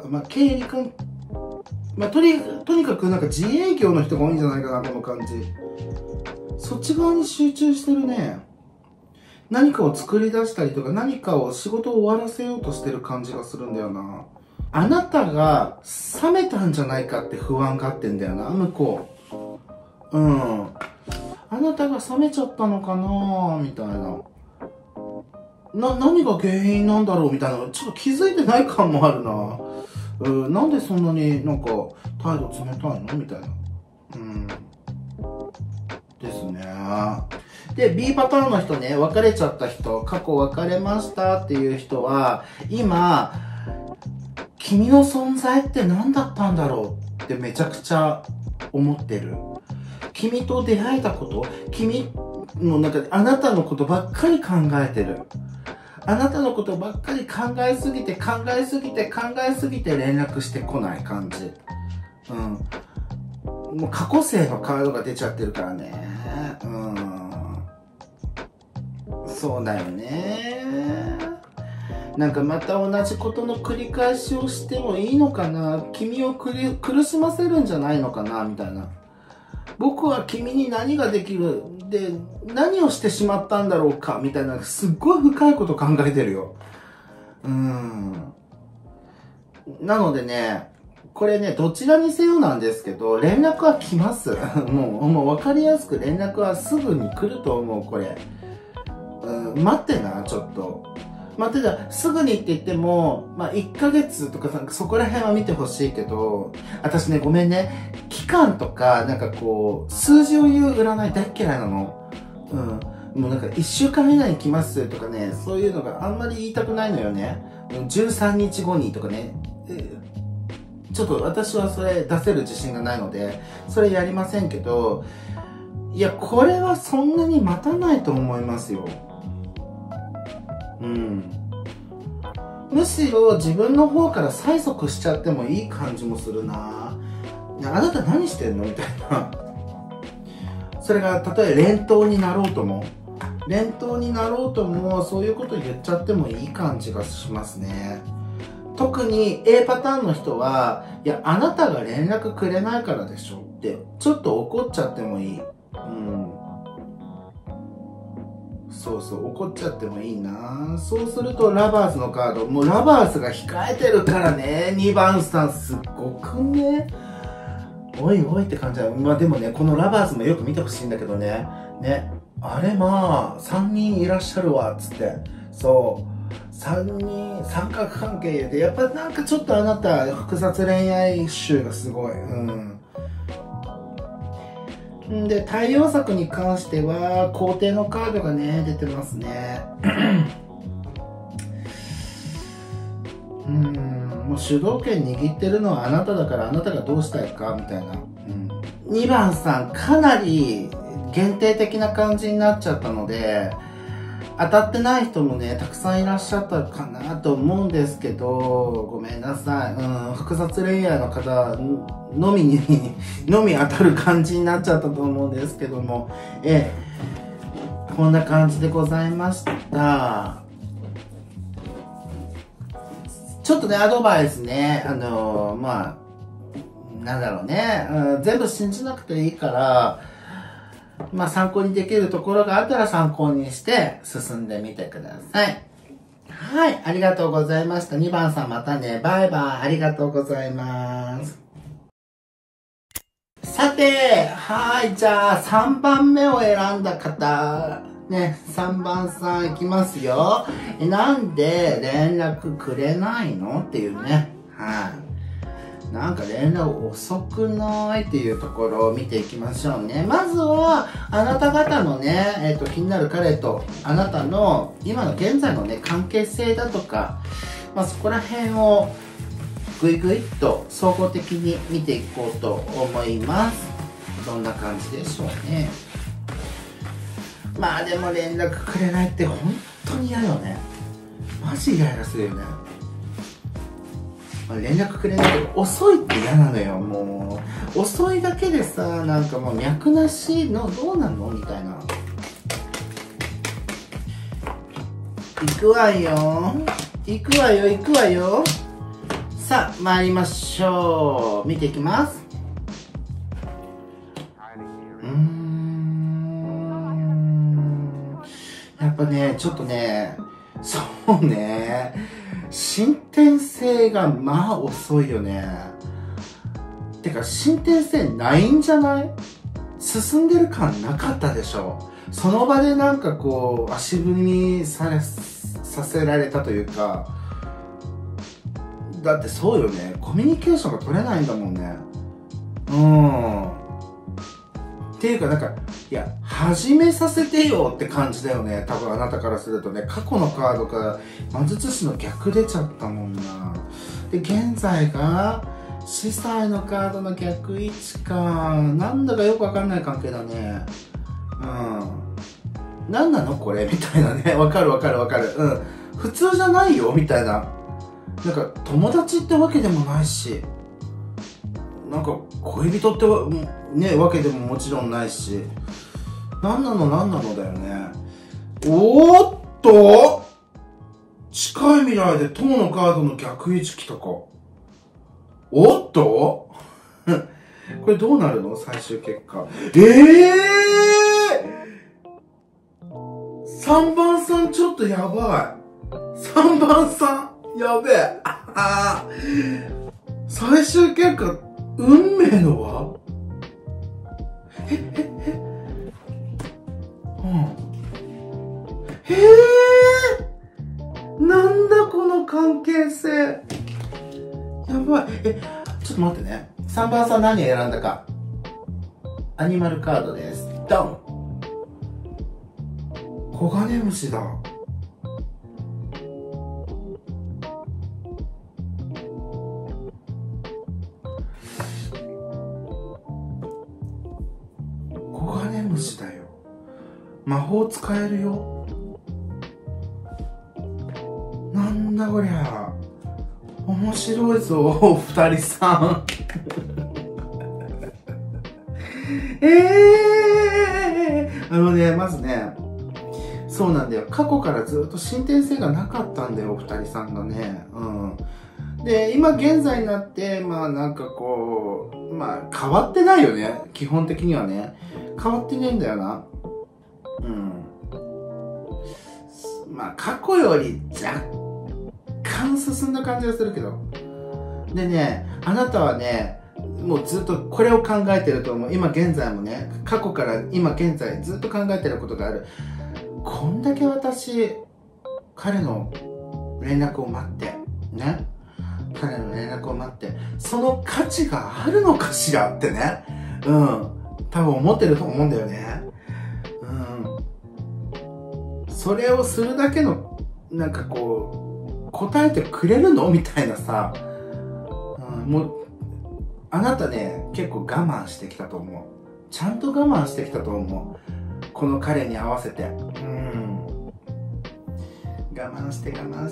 とにかくなんか自営業の人が多いんじゃないかな、この感じ。そっち側に集中してるね。何かを作り出したりとか、何かを仕事を終わらせようとしてる感じがするんだよな。あなたが冷めたんじゃないかって不安があってんだよな、向こう。あなたが冷めちゃったのかなみたいな。何が原因なんだろうみたいな。ちょっと気づいてない感もあるな。 なんでそんなになんか態度冷たいのみたいな。ですね。で、B パターンの人ね、別れちゃった人、過去別れましたっていう人は、今、君の存在って何だったんだろうってめちゃくちゃ思ってる。君と出会えたこと、君の中であなたのことばっかり考えてる。あなたのことばっかり考えすぎて連絡してこない感じ。もう過去性のカードが出ちゃってるからね。そうだよね。なんかまた同じことの繰り返しをしてもいいのかな、君を苦しませるんじゃないのかなみたいな。僕は君に何ができるで何をしてしまったんだろうかみたいな、すっごい深いこと考えてるよ。なのでね、これね、どちらにせよなんですけど、連絡は来ます。もう分かりやすく連絡はすぐに来ると思う、これ。待ってな、ちょっと。待ってな、すぐにって言っても、1ヶ月とかさ、そこら辺は見てほしいけど、私ね、ごめんね、期間とか、なんかこう、数字を言う占い大っ嫌いなの。もうなんか1週間以内に来ますとかね、そういうのがあんまり言いたくないのよね。13日後にとかね。ちょっと私はそれ出せる自信がないので、それやりませんけど、いや、これはそんなに待たないと思いますよ。むしろ自分の方から催促しちゃってもいい感じもするな。あなた何してんのみたいな。それがたとえ連投になろうとも、そういうこと言っちゃってもいい感じがしますね。特に A パターンの人は、いや、あなたが連絡くれないからでしょって、ちょっと怒っちゃってもいい。そうそう、怒っちゃってもいいな。そうするとラバーズのカード、もうラバーズが控えてるからね、2番さんすっごくね、おいおいって感じだ。でもね、このラバーズもよく見てほしいんだけどね、あれ3人いらっしゃるわ、つって。そう。3人、三角関係で、やっぱなんかちょっとあなた、複雑恋愛集がすごい。で、太陽作に関しては、皇帝のカードがね、出てますね。もう主導権握ってるのはあなただから、あなたがどうしたいか、みたいな。2番さん、かなり限定的な感じになっちゃったので、当たってない人もね、たくさんいらっしゃったかなと思うんですけど、ごめんなさい。複雑恋愛の方のみ当たる感じになっちゃったと思うんですけども、こんな感じでございました。ちょっとね、アドバイスね、なんだろうね、全部信じなくていいから、参考にできるところがあったら参考にして進んでみてください。はい、ありがとうございました。2番さんまたね。バイバイ。ありがとうございます。さて、はい、じゃあ3番目を選んだ方、ね、3番さんいきますよ。なんで連絡くれないのっていうね。はい。なんか連絡遅くないっていうところを見ていきましょうね。まずは、あなた方のね、気になる彼と、あなたの今の現在のね、関係性だとか、そこら辺をぐいぐいっと総合的に見ていこうと思います。どんな感じでしょうね。でも連絡くれないって本当に嫌よね。マジイライラするよね。連絡くれないけど遅いって嫌なのよ。もう遅いだけでさ、なんかもう脈なしのどうなのみたいな。行くわよ。さあ参りましょう。見ていきます。やっぱね、ちょっとね、そうね、進展性が遅いよね。てか進展性ないんじゃない？進んでる感なかったでしょ。その場でなんかこう足踏みさせられたというか、 だってそうよね。コミュニケーションが取れないんだもんね。うん。っていうかなんか、いや、始めさせてよって感じだよね。多分あなたからするとね、過去のカードから魔術師の逆出ちゃったもんな。で、現在が、司祭のカードの逆位置か。なんだかよくわかんない関係だね。うん。なんなのこれみたいなね。わかる。うん。普通じゃないよみたいな。なんか、友達ってわけでもないし。なんか恋人ってねわけでももちろんないし、なんなのだよね。おーっと近い未来で塔のカードの逆位置来たか。おっとこれどうなるの最終結果。3番さんちょっとやばい。3番さんやべえ。最終結果運命の輪？なんだこの関係性。やばい。ちょっと待ってね。3番さん何選んだか。アニマルカードです。ドン。コガネムシだ。コガネムシだよ。魔法使えるよ。なんだこりゃ。面白いぞ、二人さん。まずね、そうなんだよ。過去からずっと進展性がなかったんだよ、二人さんがね。うん。で、今現在になって、まあなんかこう、まあ変わってないよね。基本的にはね。変わってねえんだよな。うん。まあ過去より若干進んだ感じがするけど。でね、あなたはね、もうずっとこれを考えてると思う。今現在もね、過去から今現在ずっと考えてることがある。こんだけ私、彼の連絡を待って、ね。彼の連絡を待って、その価値があるのかしらってね。うん。多分思ってると思うんだよね。うん。それをするだけの、なんかこう、答えてくれるのみたいなさ。うん、もう、あなたね、結構我慢してきたと思う。ちゃんと我慢してきたと思う。この彼に合わせて。うん。我慢して。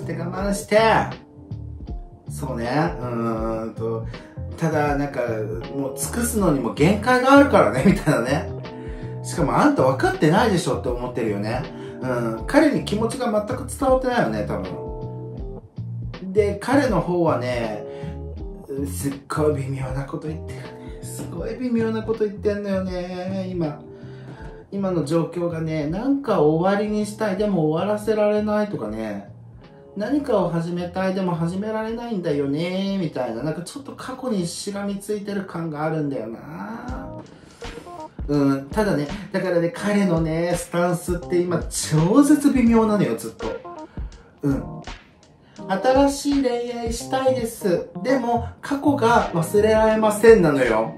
そうね。ただ、なんか、もう尽くすのにも限界があるからね、みたいなね。しかもあんた分かってないでしょって思ってるよね。うん。彼に気持ちが全く伝わってないよね、多分。で、彼の方はね、すっごい微妙なこと言ってるね。すごい微妙なこと言ってんのよね、今の状況がね、なんか終わりにしたい、でも終わらせられないとかね。何かを始めたいでも始められないんだよねみたいな、なんかちょっと過去にしがみついてる感があるんだよな。うん、ただね、だからね、彼のねスタンスって今超絶微妙なのよ、ずっと。うん、新しい恋愛したいです、でも過去が忘れられませんなのよ。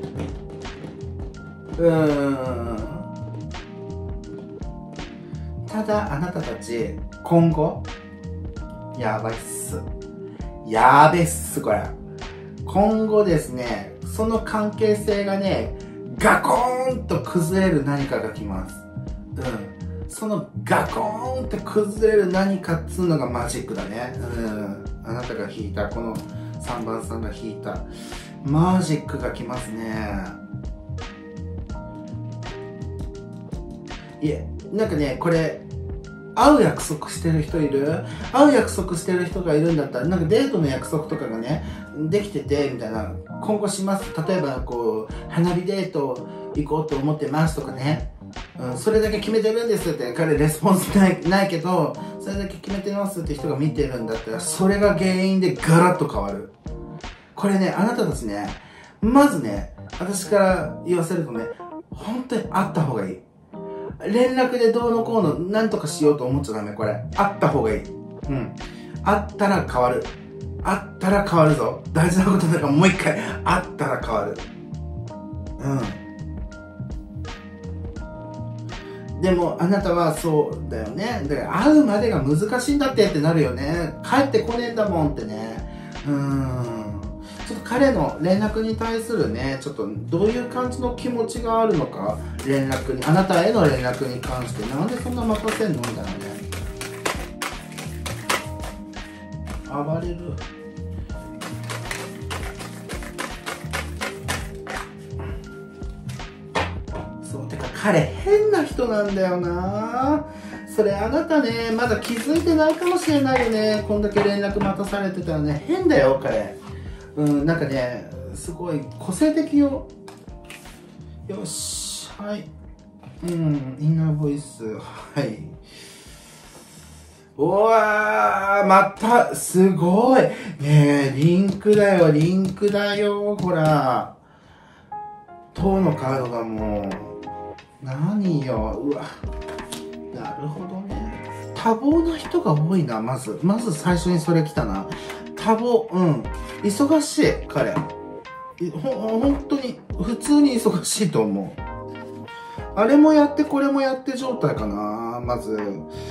ただあなたたち今後やばいっす。やべっす、これ。今後ですね、その関係性がね、ガコーンと崩れる何かが来ます。うん。そのガコーンと崩れる何かっつうのがマジックだね。うん。あなたが引いた、この3番さんが引いた、マジックが来ますね。いえ、なんかね、これ、会う約束してる人いる？会う約束してる人がいるんだったら、なんかデートの約束とかがね、できてて、みたいな、今後します。例えば、こう、花火デート行こうと思ってますとかね。うん、それだけ決めてるんですって、彼レスポンスないけど、それだけ決めてますって人が見てるんだったら、それが原因でガラッと変わる。これね、あなたたちね、まずね、私から言わせるとね、本当に会った方がいい。連絡でどうのこうのなんとかしようと思っちゃダメ、これ。会った方がいい。うん。会ったら変わる。 会ったら変わるぞ。大事なことだからもう一回会ったら変わる。でもあなたはそうだよね。だから会うまでが難しいんだってなるよね。帰ってこねえんだもんってね。ちょっと彼の連絡に対するね、ちょっとどういう感じの気持ちがあるのか、連絡に、あなたへの連絡に関して、なんでそんな待たせんのみたいなね。暴れる。そう、てか彼変な人なんだよな。それあなたね、まだ気づいてないかもしれないよね。こんだけ連絡待たされてたらね、変だよ彼。なんかね、すごい個性的よ。よし、はい。インナーボイス、はい。うわー、また、すごい。ねえ、リンクだよ、リンクだよ、ほら。塔のカードがもう、何よ、うわ。なるほどね。多忙な人が多いな、まず最初にそれ来たな。多忙、忙しい、彼。本当に、普通に忙しいと思う。あれもやって、これもやって状態かな、まず。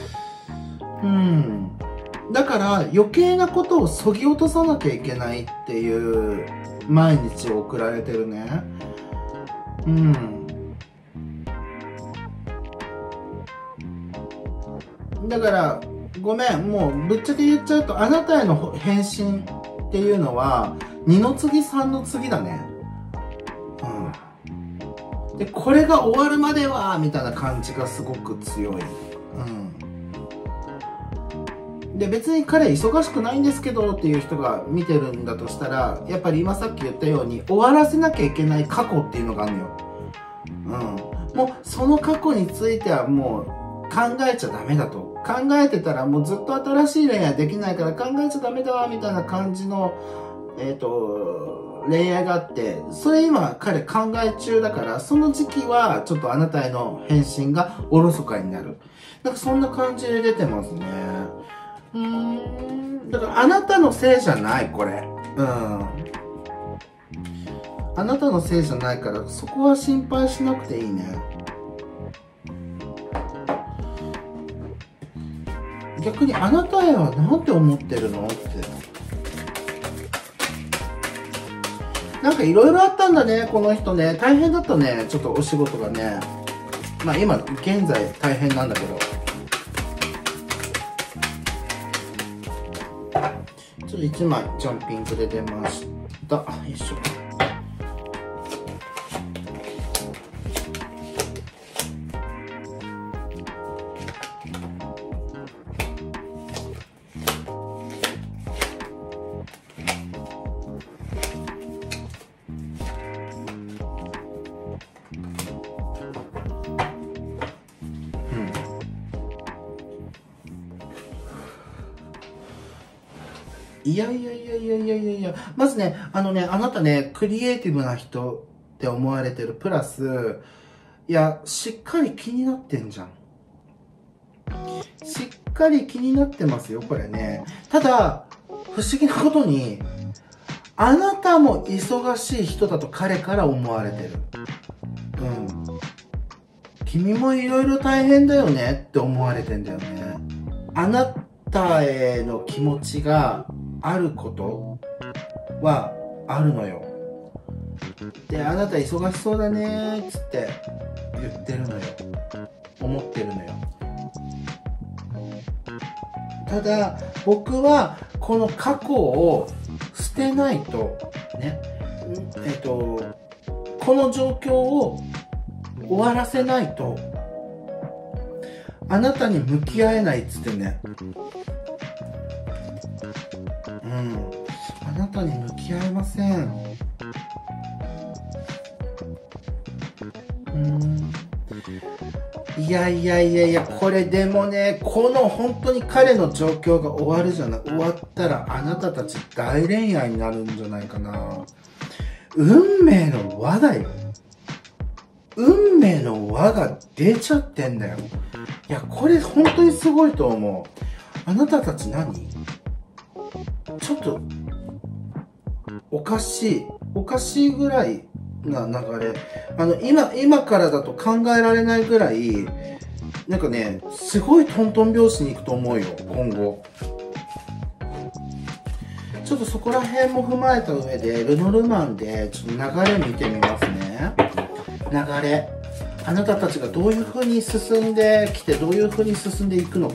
だから余計なことをそぎ落とさなきゃいけないっていう毎日を送られてるね。だからごめん、もうぶっちゃけ言っちゃうと、あなたへの返信っていうのは2の次3の次だね。でこれが終わるまではみたいな感じがすごく強い。で別に彼忙しくないんですけどっていう人が見てるんだとしたら、やっぱり今さっき言ったように終わらせなきゃいけない過去っていうのがあるのよ。もうその過去についてはもう考えちゃダメだと。考えてたらもうずっと新しい恋愛できないから考えちゃダメだみたいな感じの恋愛があって、それ今彼考え中だから、その時期はちょっとあなたへの返信がおろそかになる。なんかそんな感じで出てますね。だからあなたのせいじゃない、これ。あなたのせいじゃないから、そこは心配しなくていいね。逆にあなたへはなんて思ってるのって。なんかいろいろあったんだね、この人ね。大変だったね、ちょっとお仕事がね。まあ今、現在大変なんだけど。ちょっと1枚ジャンピングで出ました。よいしょ。いや、まずね、あなたね、クリエイティブな人って思われてる。プラス、いや、しっかり気になってんじゃん。しっかり気になってますよ、これね。ただ、不思議なことに、あなたも忙しい人だと彼から思われてる。君もいろいろ大変だよねって思われてんだよね。あなたへの気持ちがあることはあるのよ。で、あなた忙しそうだねーっつって言ってるのよ。思ってるのよ。ただ僕はこの過去を捨てないとね、この状況を終わらせないとあなたに向き合えないっつってね。あなたに向き合えません。いや、これでもね、この本当に彼の状況が終わるじゃない、終わったらあなたたち大恋愛になるんじゃないかな。運命の輪だよ。運命の輪が出ちゃってんだよ。いや、これ本当にすごいと思う。あなたたち何？ちょっとおかしいぐらいな流れ。今からだと考えられないぐらい、なんかね、すごいトントン拍子に行くと思うよ、今後。ちょっとそこら辺も踏まえた上で、ルノルマンでちょっと流れ見てみますね。流れ。あなたたちがどういう風に進んできて、どういう風に進んでいくのか。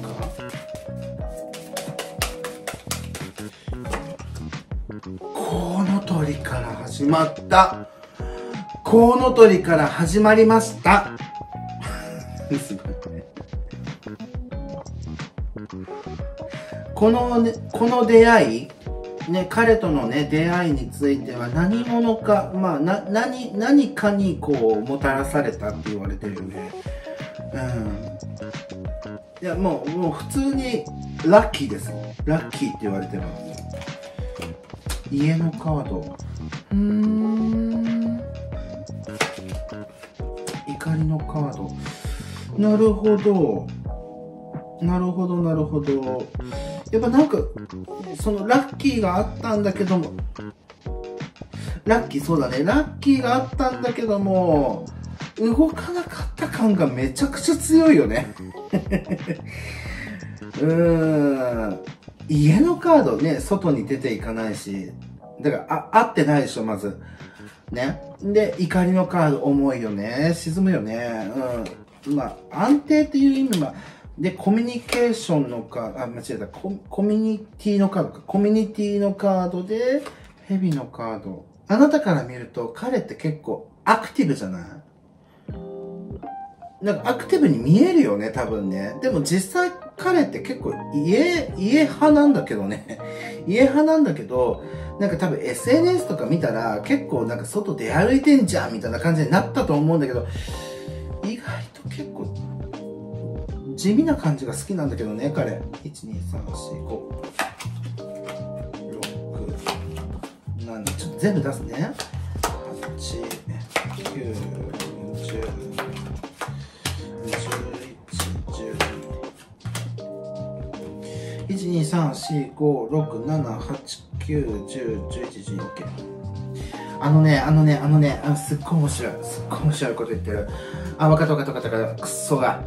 コウノトリから始まった。コウノトリから始まりました。すごいね。この出会い、ね、彼とのね、出会いについては何者か、まあ、何かにこう、もたらされたって言われてるよね。いや、もう普通に、ラッキーです。ラッキーって言われてます。家のカード。怒りのカード。なるほど。なるほど、なるほど。やっぱなんか、そのラッキーがあったんだけども、ラッキー、そうだね。ラッキーがあったんだけども、動かなかった感がめちゃくちゃ強いよね。家のカードね、外に出ていかないし、だから、合ってないでしょ、まず。ね。で、怒りのカード、重いよね。沈むよね。まあ、安定っていう意味は、で、コミュニケーションのカード、間違えた。コミュニティのカードか。コミュニティのカードで、ヘビのカード。あなたから見ると、彼って結構アクティブじゃない？なんかアクティブに見えるよね、多分ね。でも実際彼って結構家派なんだけどね。家派なんだけど、なんか多分 SNS とか見たら結構なんか外出歩いてんじゃんみたいな感じになったと思うんだけど、意外と結構地味な感じが好きなんだけどね、彼。1、2、3、4、5、6、7、ちょっと全部出すね。8、9、10、1、2、3、4、5、6、7、8、9、10、11、12、OK。すっごい面白い。すっごい面白いこと言ってる。わかった。クソが。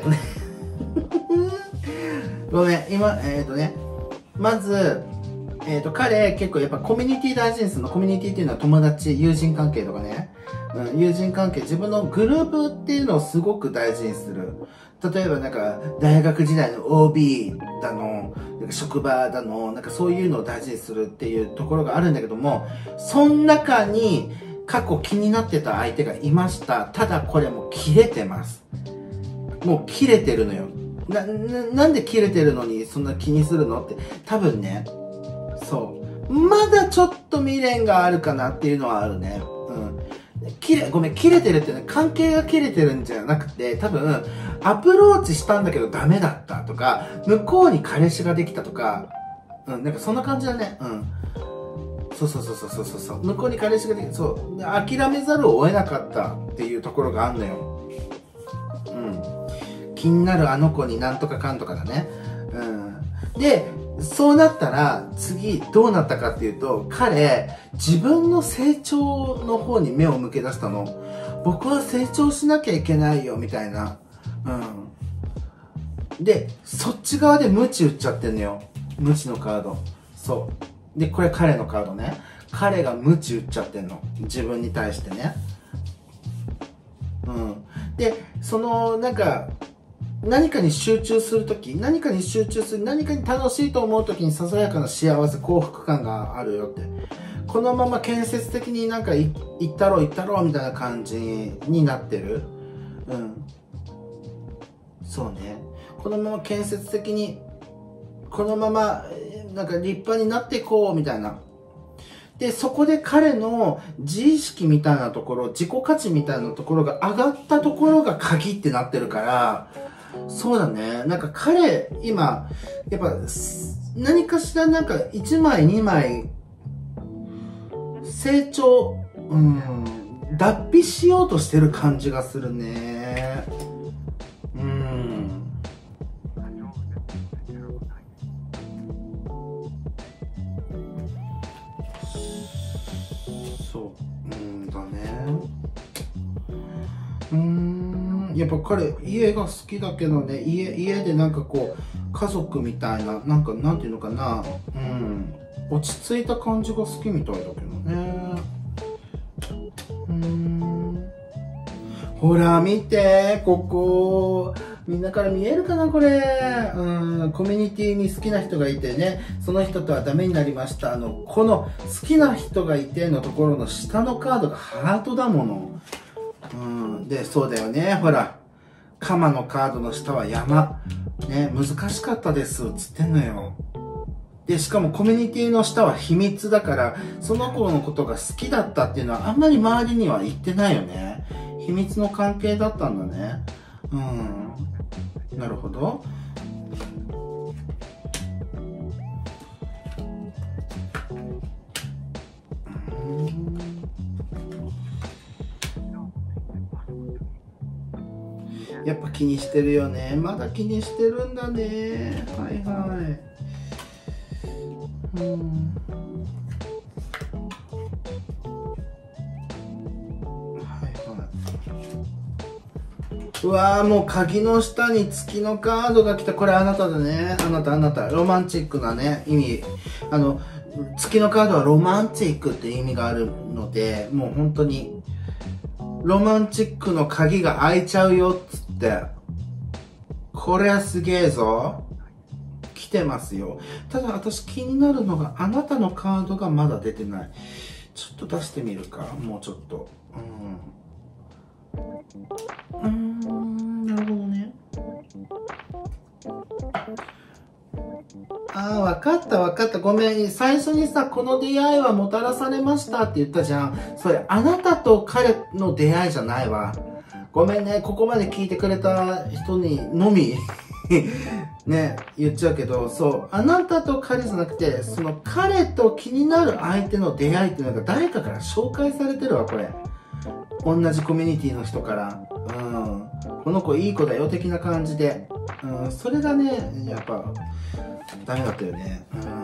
ごめん、今、まず、彼、結構やっぱコミュニティ大事にするの。コミュニティっていうのは友達、友人関係とかね。友人関係、自分のグループっていうのをすごく大事にする。例えばなんか、大学時代の OB だの、職場だの、なんかそういうのを大事にするっていうところがあるんだけども、その中に過去気になってた相手がいました。ただこれもう切れてます。もう切れてるのよ。なんで切れてるのにそんな気にするのって、多分ね、そう。まだちょっと未練があるかなっていうのはあるね。ごめん、切れてるってね、関係が切れてるんじゃなくて、多分、アプローチしたんだけどダメだったとか、向こうに彼氏ができたとか、なんかそんな感じだね。そう。向こうに彼氏ができた、そう。諦めざるを得なかったっていうところがあんのよ。気になるあの子になんとかかんとかだね。で、そうなったら、次どうなったかっていうと、彼、自分の成長の方に目を向け出したの。僕は成長しなきゃいけないよ、みたいな。で、そっち側でムチ打っちゃってんのよ。ムチのカード。そう。で、これ彼のカードね。彼がムチ打っちゃってんの。自分に対してね。で、なんか、何かに集中するとき、何かに楽しいと思うときにささやかな幸せ、幸福感があるよって。このまま建設的になんか行ったろうみたいな感じになってる。そうね。このまま建設的に、このままなんか立派になっていこうみたいな。で、そこで彼の自意識みたいなところ、自己価値みたいなところが上がったところが鍵ってなってるから、そうだね。なんか彼、今、やっぱ、何かしらなんか1枚2枚、成長、脱皮しようとしてる感じがするね。 やっぱ彼、家が好きだけどね、家でなんかこう、家族みたいな、なんか、なんていうのかな、落ち着いた感じが好きみたいだけどね。ほら、見て、ここ。みんなから見えるかなこれ。コミュニティに好きな人がいてね、その人とはダメになりました。この好きな人がいてのところの下のカードがハートだもの。で、そうだよね。ほら、カマのカードの下は山。ね、難しかったです。つってんのよ。で、しかもコミュニティの下は秘密だから、その子のことが好きだったっていうのはあんまり周りには言ってないよね。秘密の関係だったんだね。なるほど。やっぱ気にしてるよね。まだ気にしてるんだね。はいはい。うわー、もう鍵の下に月のカードが来た。これあなただね。あなた。ロマンチックなね、意味。月のカードはロマンチックって意味があるので、もう本当に、ロマンチックの鍵が開いちゃうよっつって。これはすげえぞ。来てますよ。ただ私気になるのが、あなたのカードがまだ出てない。ちょっと出してみるか。もうちょっと。なるほどね。わかった。ごめん。最初にさ、この出会いはもたらされましたって言ったじゃん。それ、あなたと彼の出会いじゃないわ。ごめんね。ここまで聞いてくれた人にのみ、ね、言っちゃうけど、そう、あなたと彼じゃなくて、その彼と気になる相手の出会いっていうのが誰かから紹介されてるわ、これ。同じコミュニティの人から。この子いい子だよ的な感じで。それがね、やっぱ、ダメだったよね。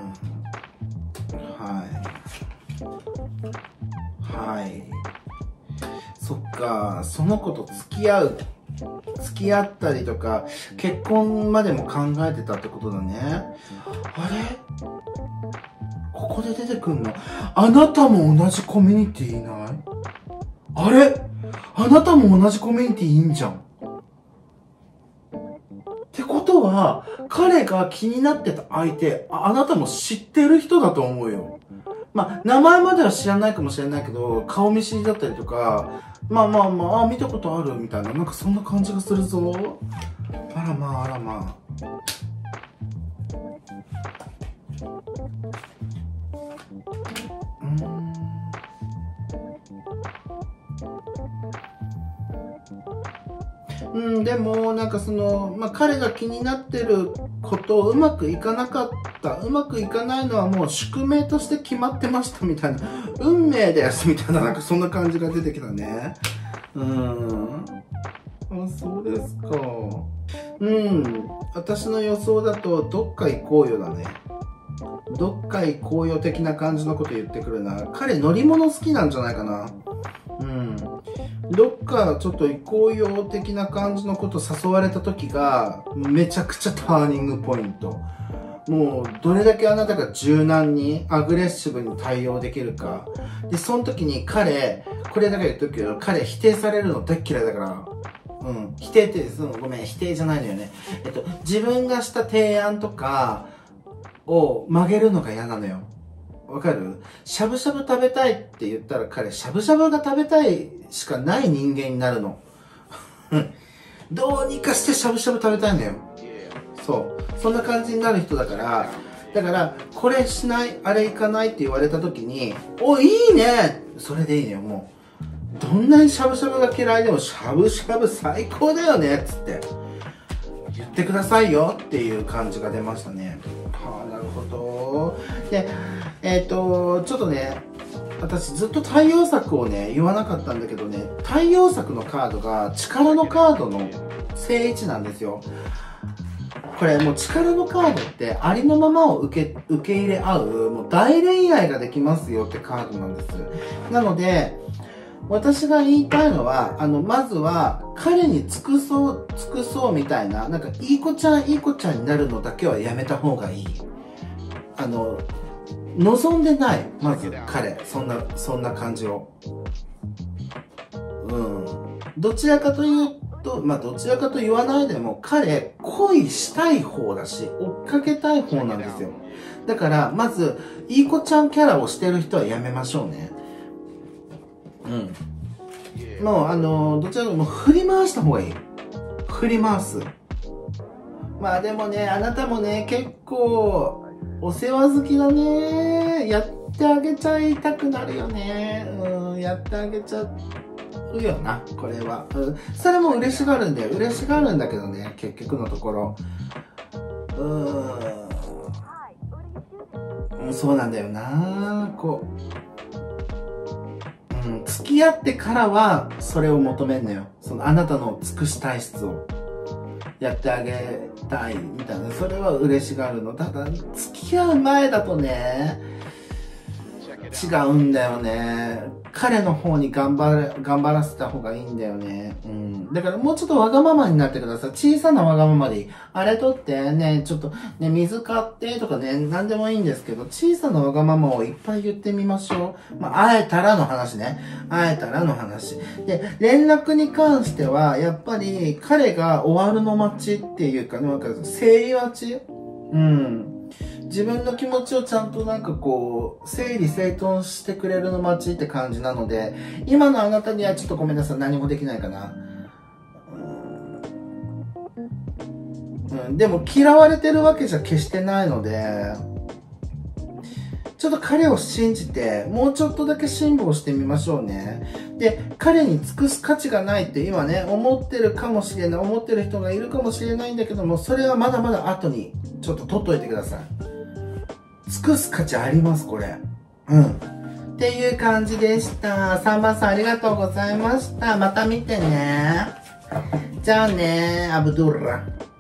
はい。そっか、その子と付き合ったりとか、結婚までも考えてたってことだね。あれ？ここで出てくんの？あなたも同じコミュニティいない？あれ？あなたも同じコミュニティいんじゃん。ってことは、彼が気になってた相手、あなたも知ってる人だと思うよ。まあ、名前までは知らないかもしれないけど、顔見知りだったりとか、まあ、見たことあるみたいな、なんかそんな感じがするぞ。あらまあ。でも、なんか彼が気になってることをうまくいかなかった。うまくいかないのはもう宿命として決まってましたみたいな。運命ですみたいな、なんかそんな感じが出てきたね。そうですか。私の予想だと、どっか行こうよだね。どっか行こうよ的な感じのこと言ってくるな。彼乗り物好きなんじゃないかな。どっかちょっと行こうよ的な感じのこと誘われた時がめちゃくちゃターニングポイント。もうどれだけあなたが柔軟にアグレッシブに対応できるか。で、その時に彼、これだけ言っとくけど、彼否定されるの大っ嫌いだから。否定ってごめん、否定じゃないのよね。自分がした提案とかを曲げるのが嫌なのよ。わかる？しゃぶしゃぶ食べたいって言ったら彼、しゃぶしゃぶが食べたいしかない人間になるの。どうにかしてしゃぶしゃぶ食べたいのよ。そう。そんな感じになる人だから、これしない、あれ行かないって言われた時に、いいね！それでいいのよ、もう。どんなにしゃぶしゃぶが嫌いでも、しゃぶしゃぶ最高だよねっつって。言ってくださいよっていう感じが出ましたね。なるほど。で、ちょっとね、私ずっと太陽策をね、言わなかったんだけどね、太陽策のカードが力のカードの正位置なんですよ。これもう力のカードってありのままを受け入れ合う、もう大恋愛ができますよってカードなんです。なので、 私が言いたいのは、まずは、彼に尽くそうみたいな、なんか、いい子ちゃんになるのだけはやめた方がいい。望んでない。まず、彼。そんな感じを。どちらかというと、どちらかと言わないでも、彼、恋したい方だし、追っかけたい方なんですよ。だから、まず、いい子ちゃんキャラをしてる人はやめましょうね。もう、どちらかというと、振り回した方がいい。振り回す。でもね、あなたもね、結構、お世話好きだね。やってあげちゃいたくなるよね。やってあげちゃうよな、これは。それも嬉しがるんだよ。嬉しがるんだけどね、結局のところ。そうなんだよな、付き合ってからは、それを求めんのよ。あなたの尽くし体質を。やってあげたい、みたいな。それは嬉しがるの。ただ、付き合う前だとね、違うんだよね。彼の方に頑張らせた方がいいんだよね。だからもうちょっとわがままになってください。小さなわがままでいい。あれ取ってね、ちょっとね、水買ってとかね、なんでもいいんですけど、小さなわがままをいっぱい言ってみましょう。会えたらの話ね。会えたらの話。で、連絡に関しては、やっぱり彼が終わるの待ちっていうか、なんか整理待ち自分の気持ちをちゃんと整理整頓してくれるの待ちって感じなので、今のあなたにはちょっとごめんなさい、何もできないかな。でも嫌われてるわけじゃ決してないので、ちょっと彼を信じて、もうちょっとだけ辛抱してみましょうね。で、彼に尽くす価値がないって今ね、思ってるかもしれない、思ってる人がいるかもしれないんだけども、それはまだまだ後にちょっと取っといてください。尽くす価値あります、これ。っていう感じでした。3番さんありがとうございました。また見てね。じゃあね、アブドゥルラ。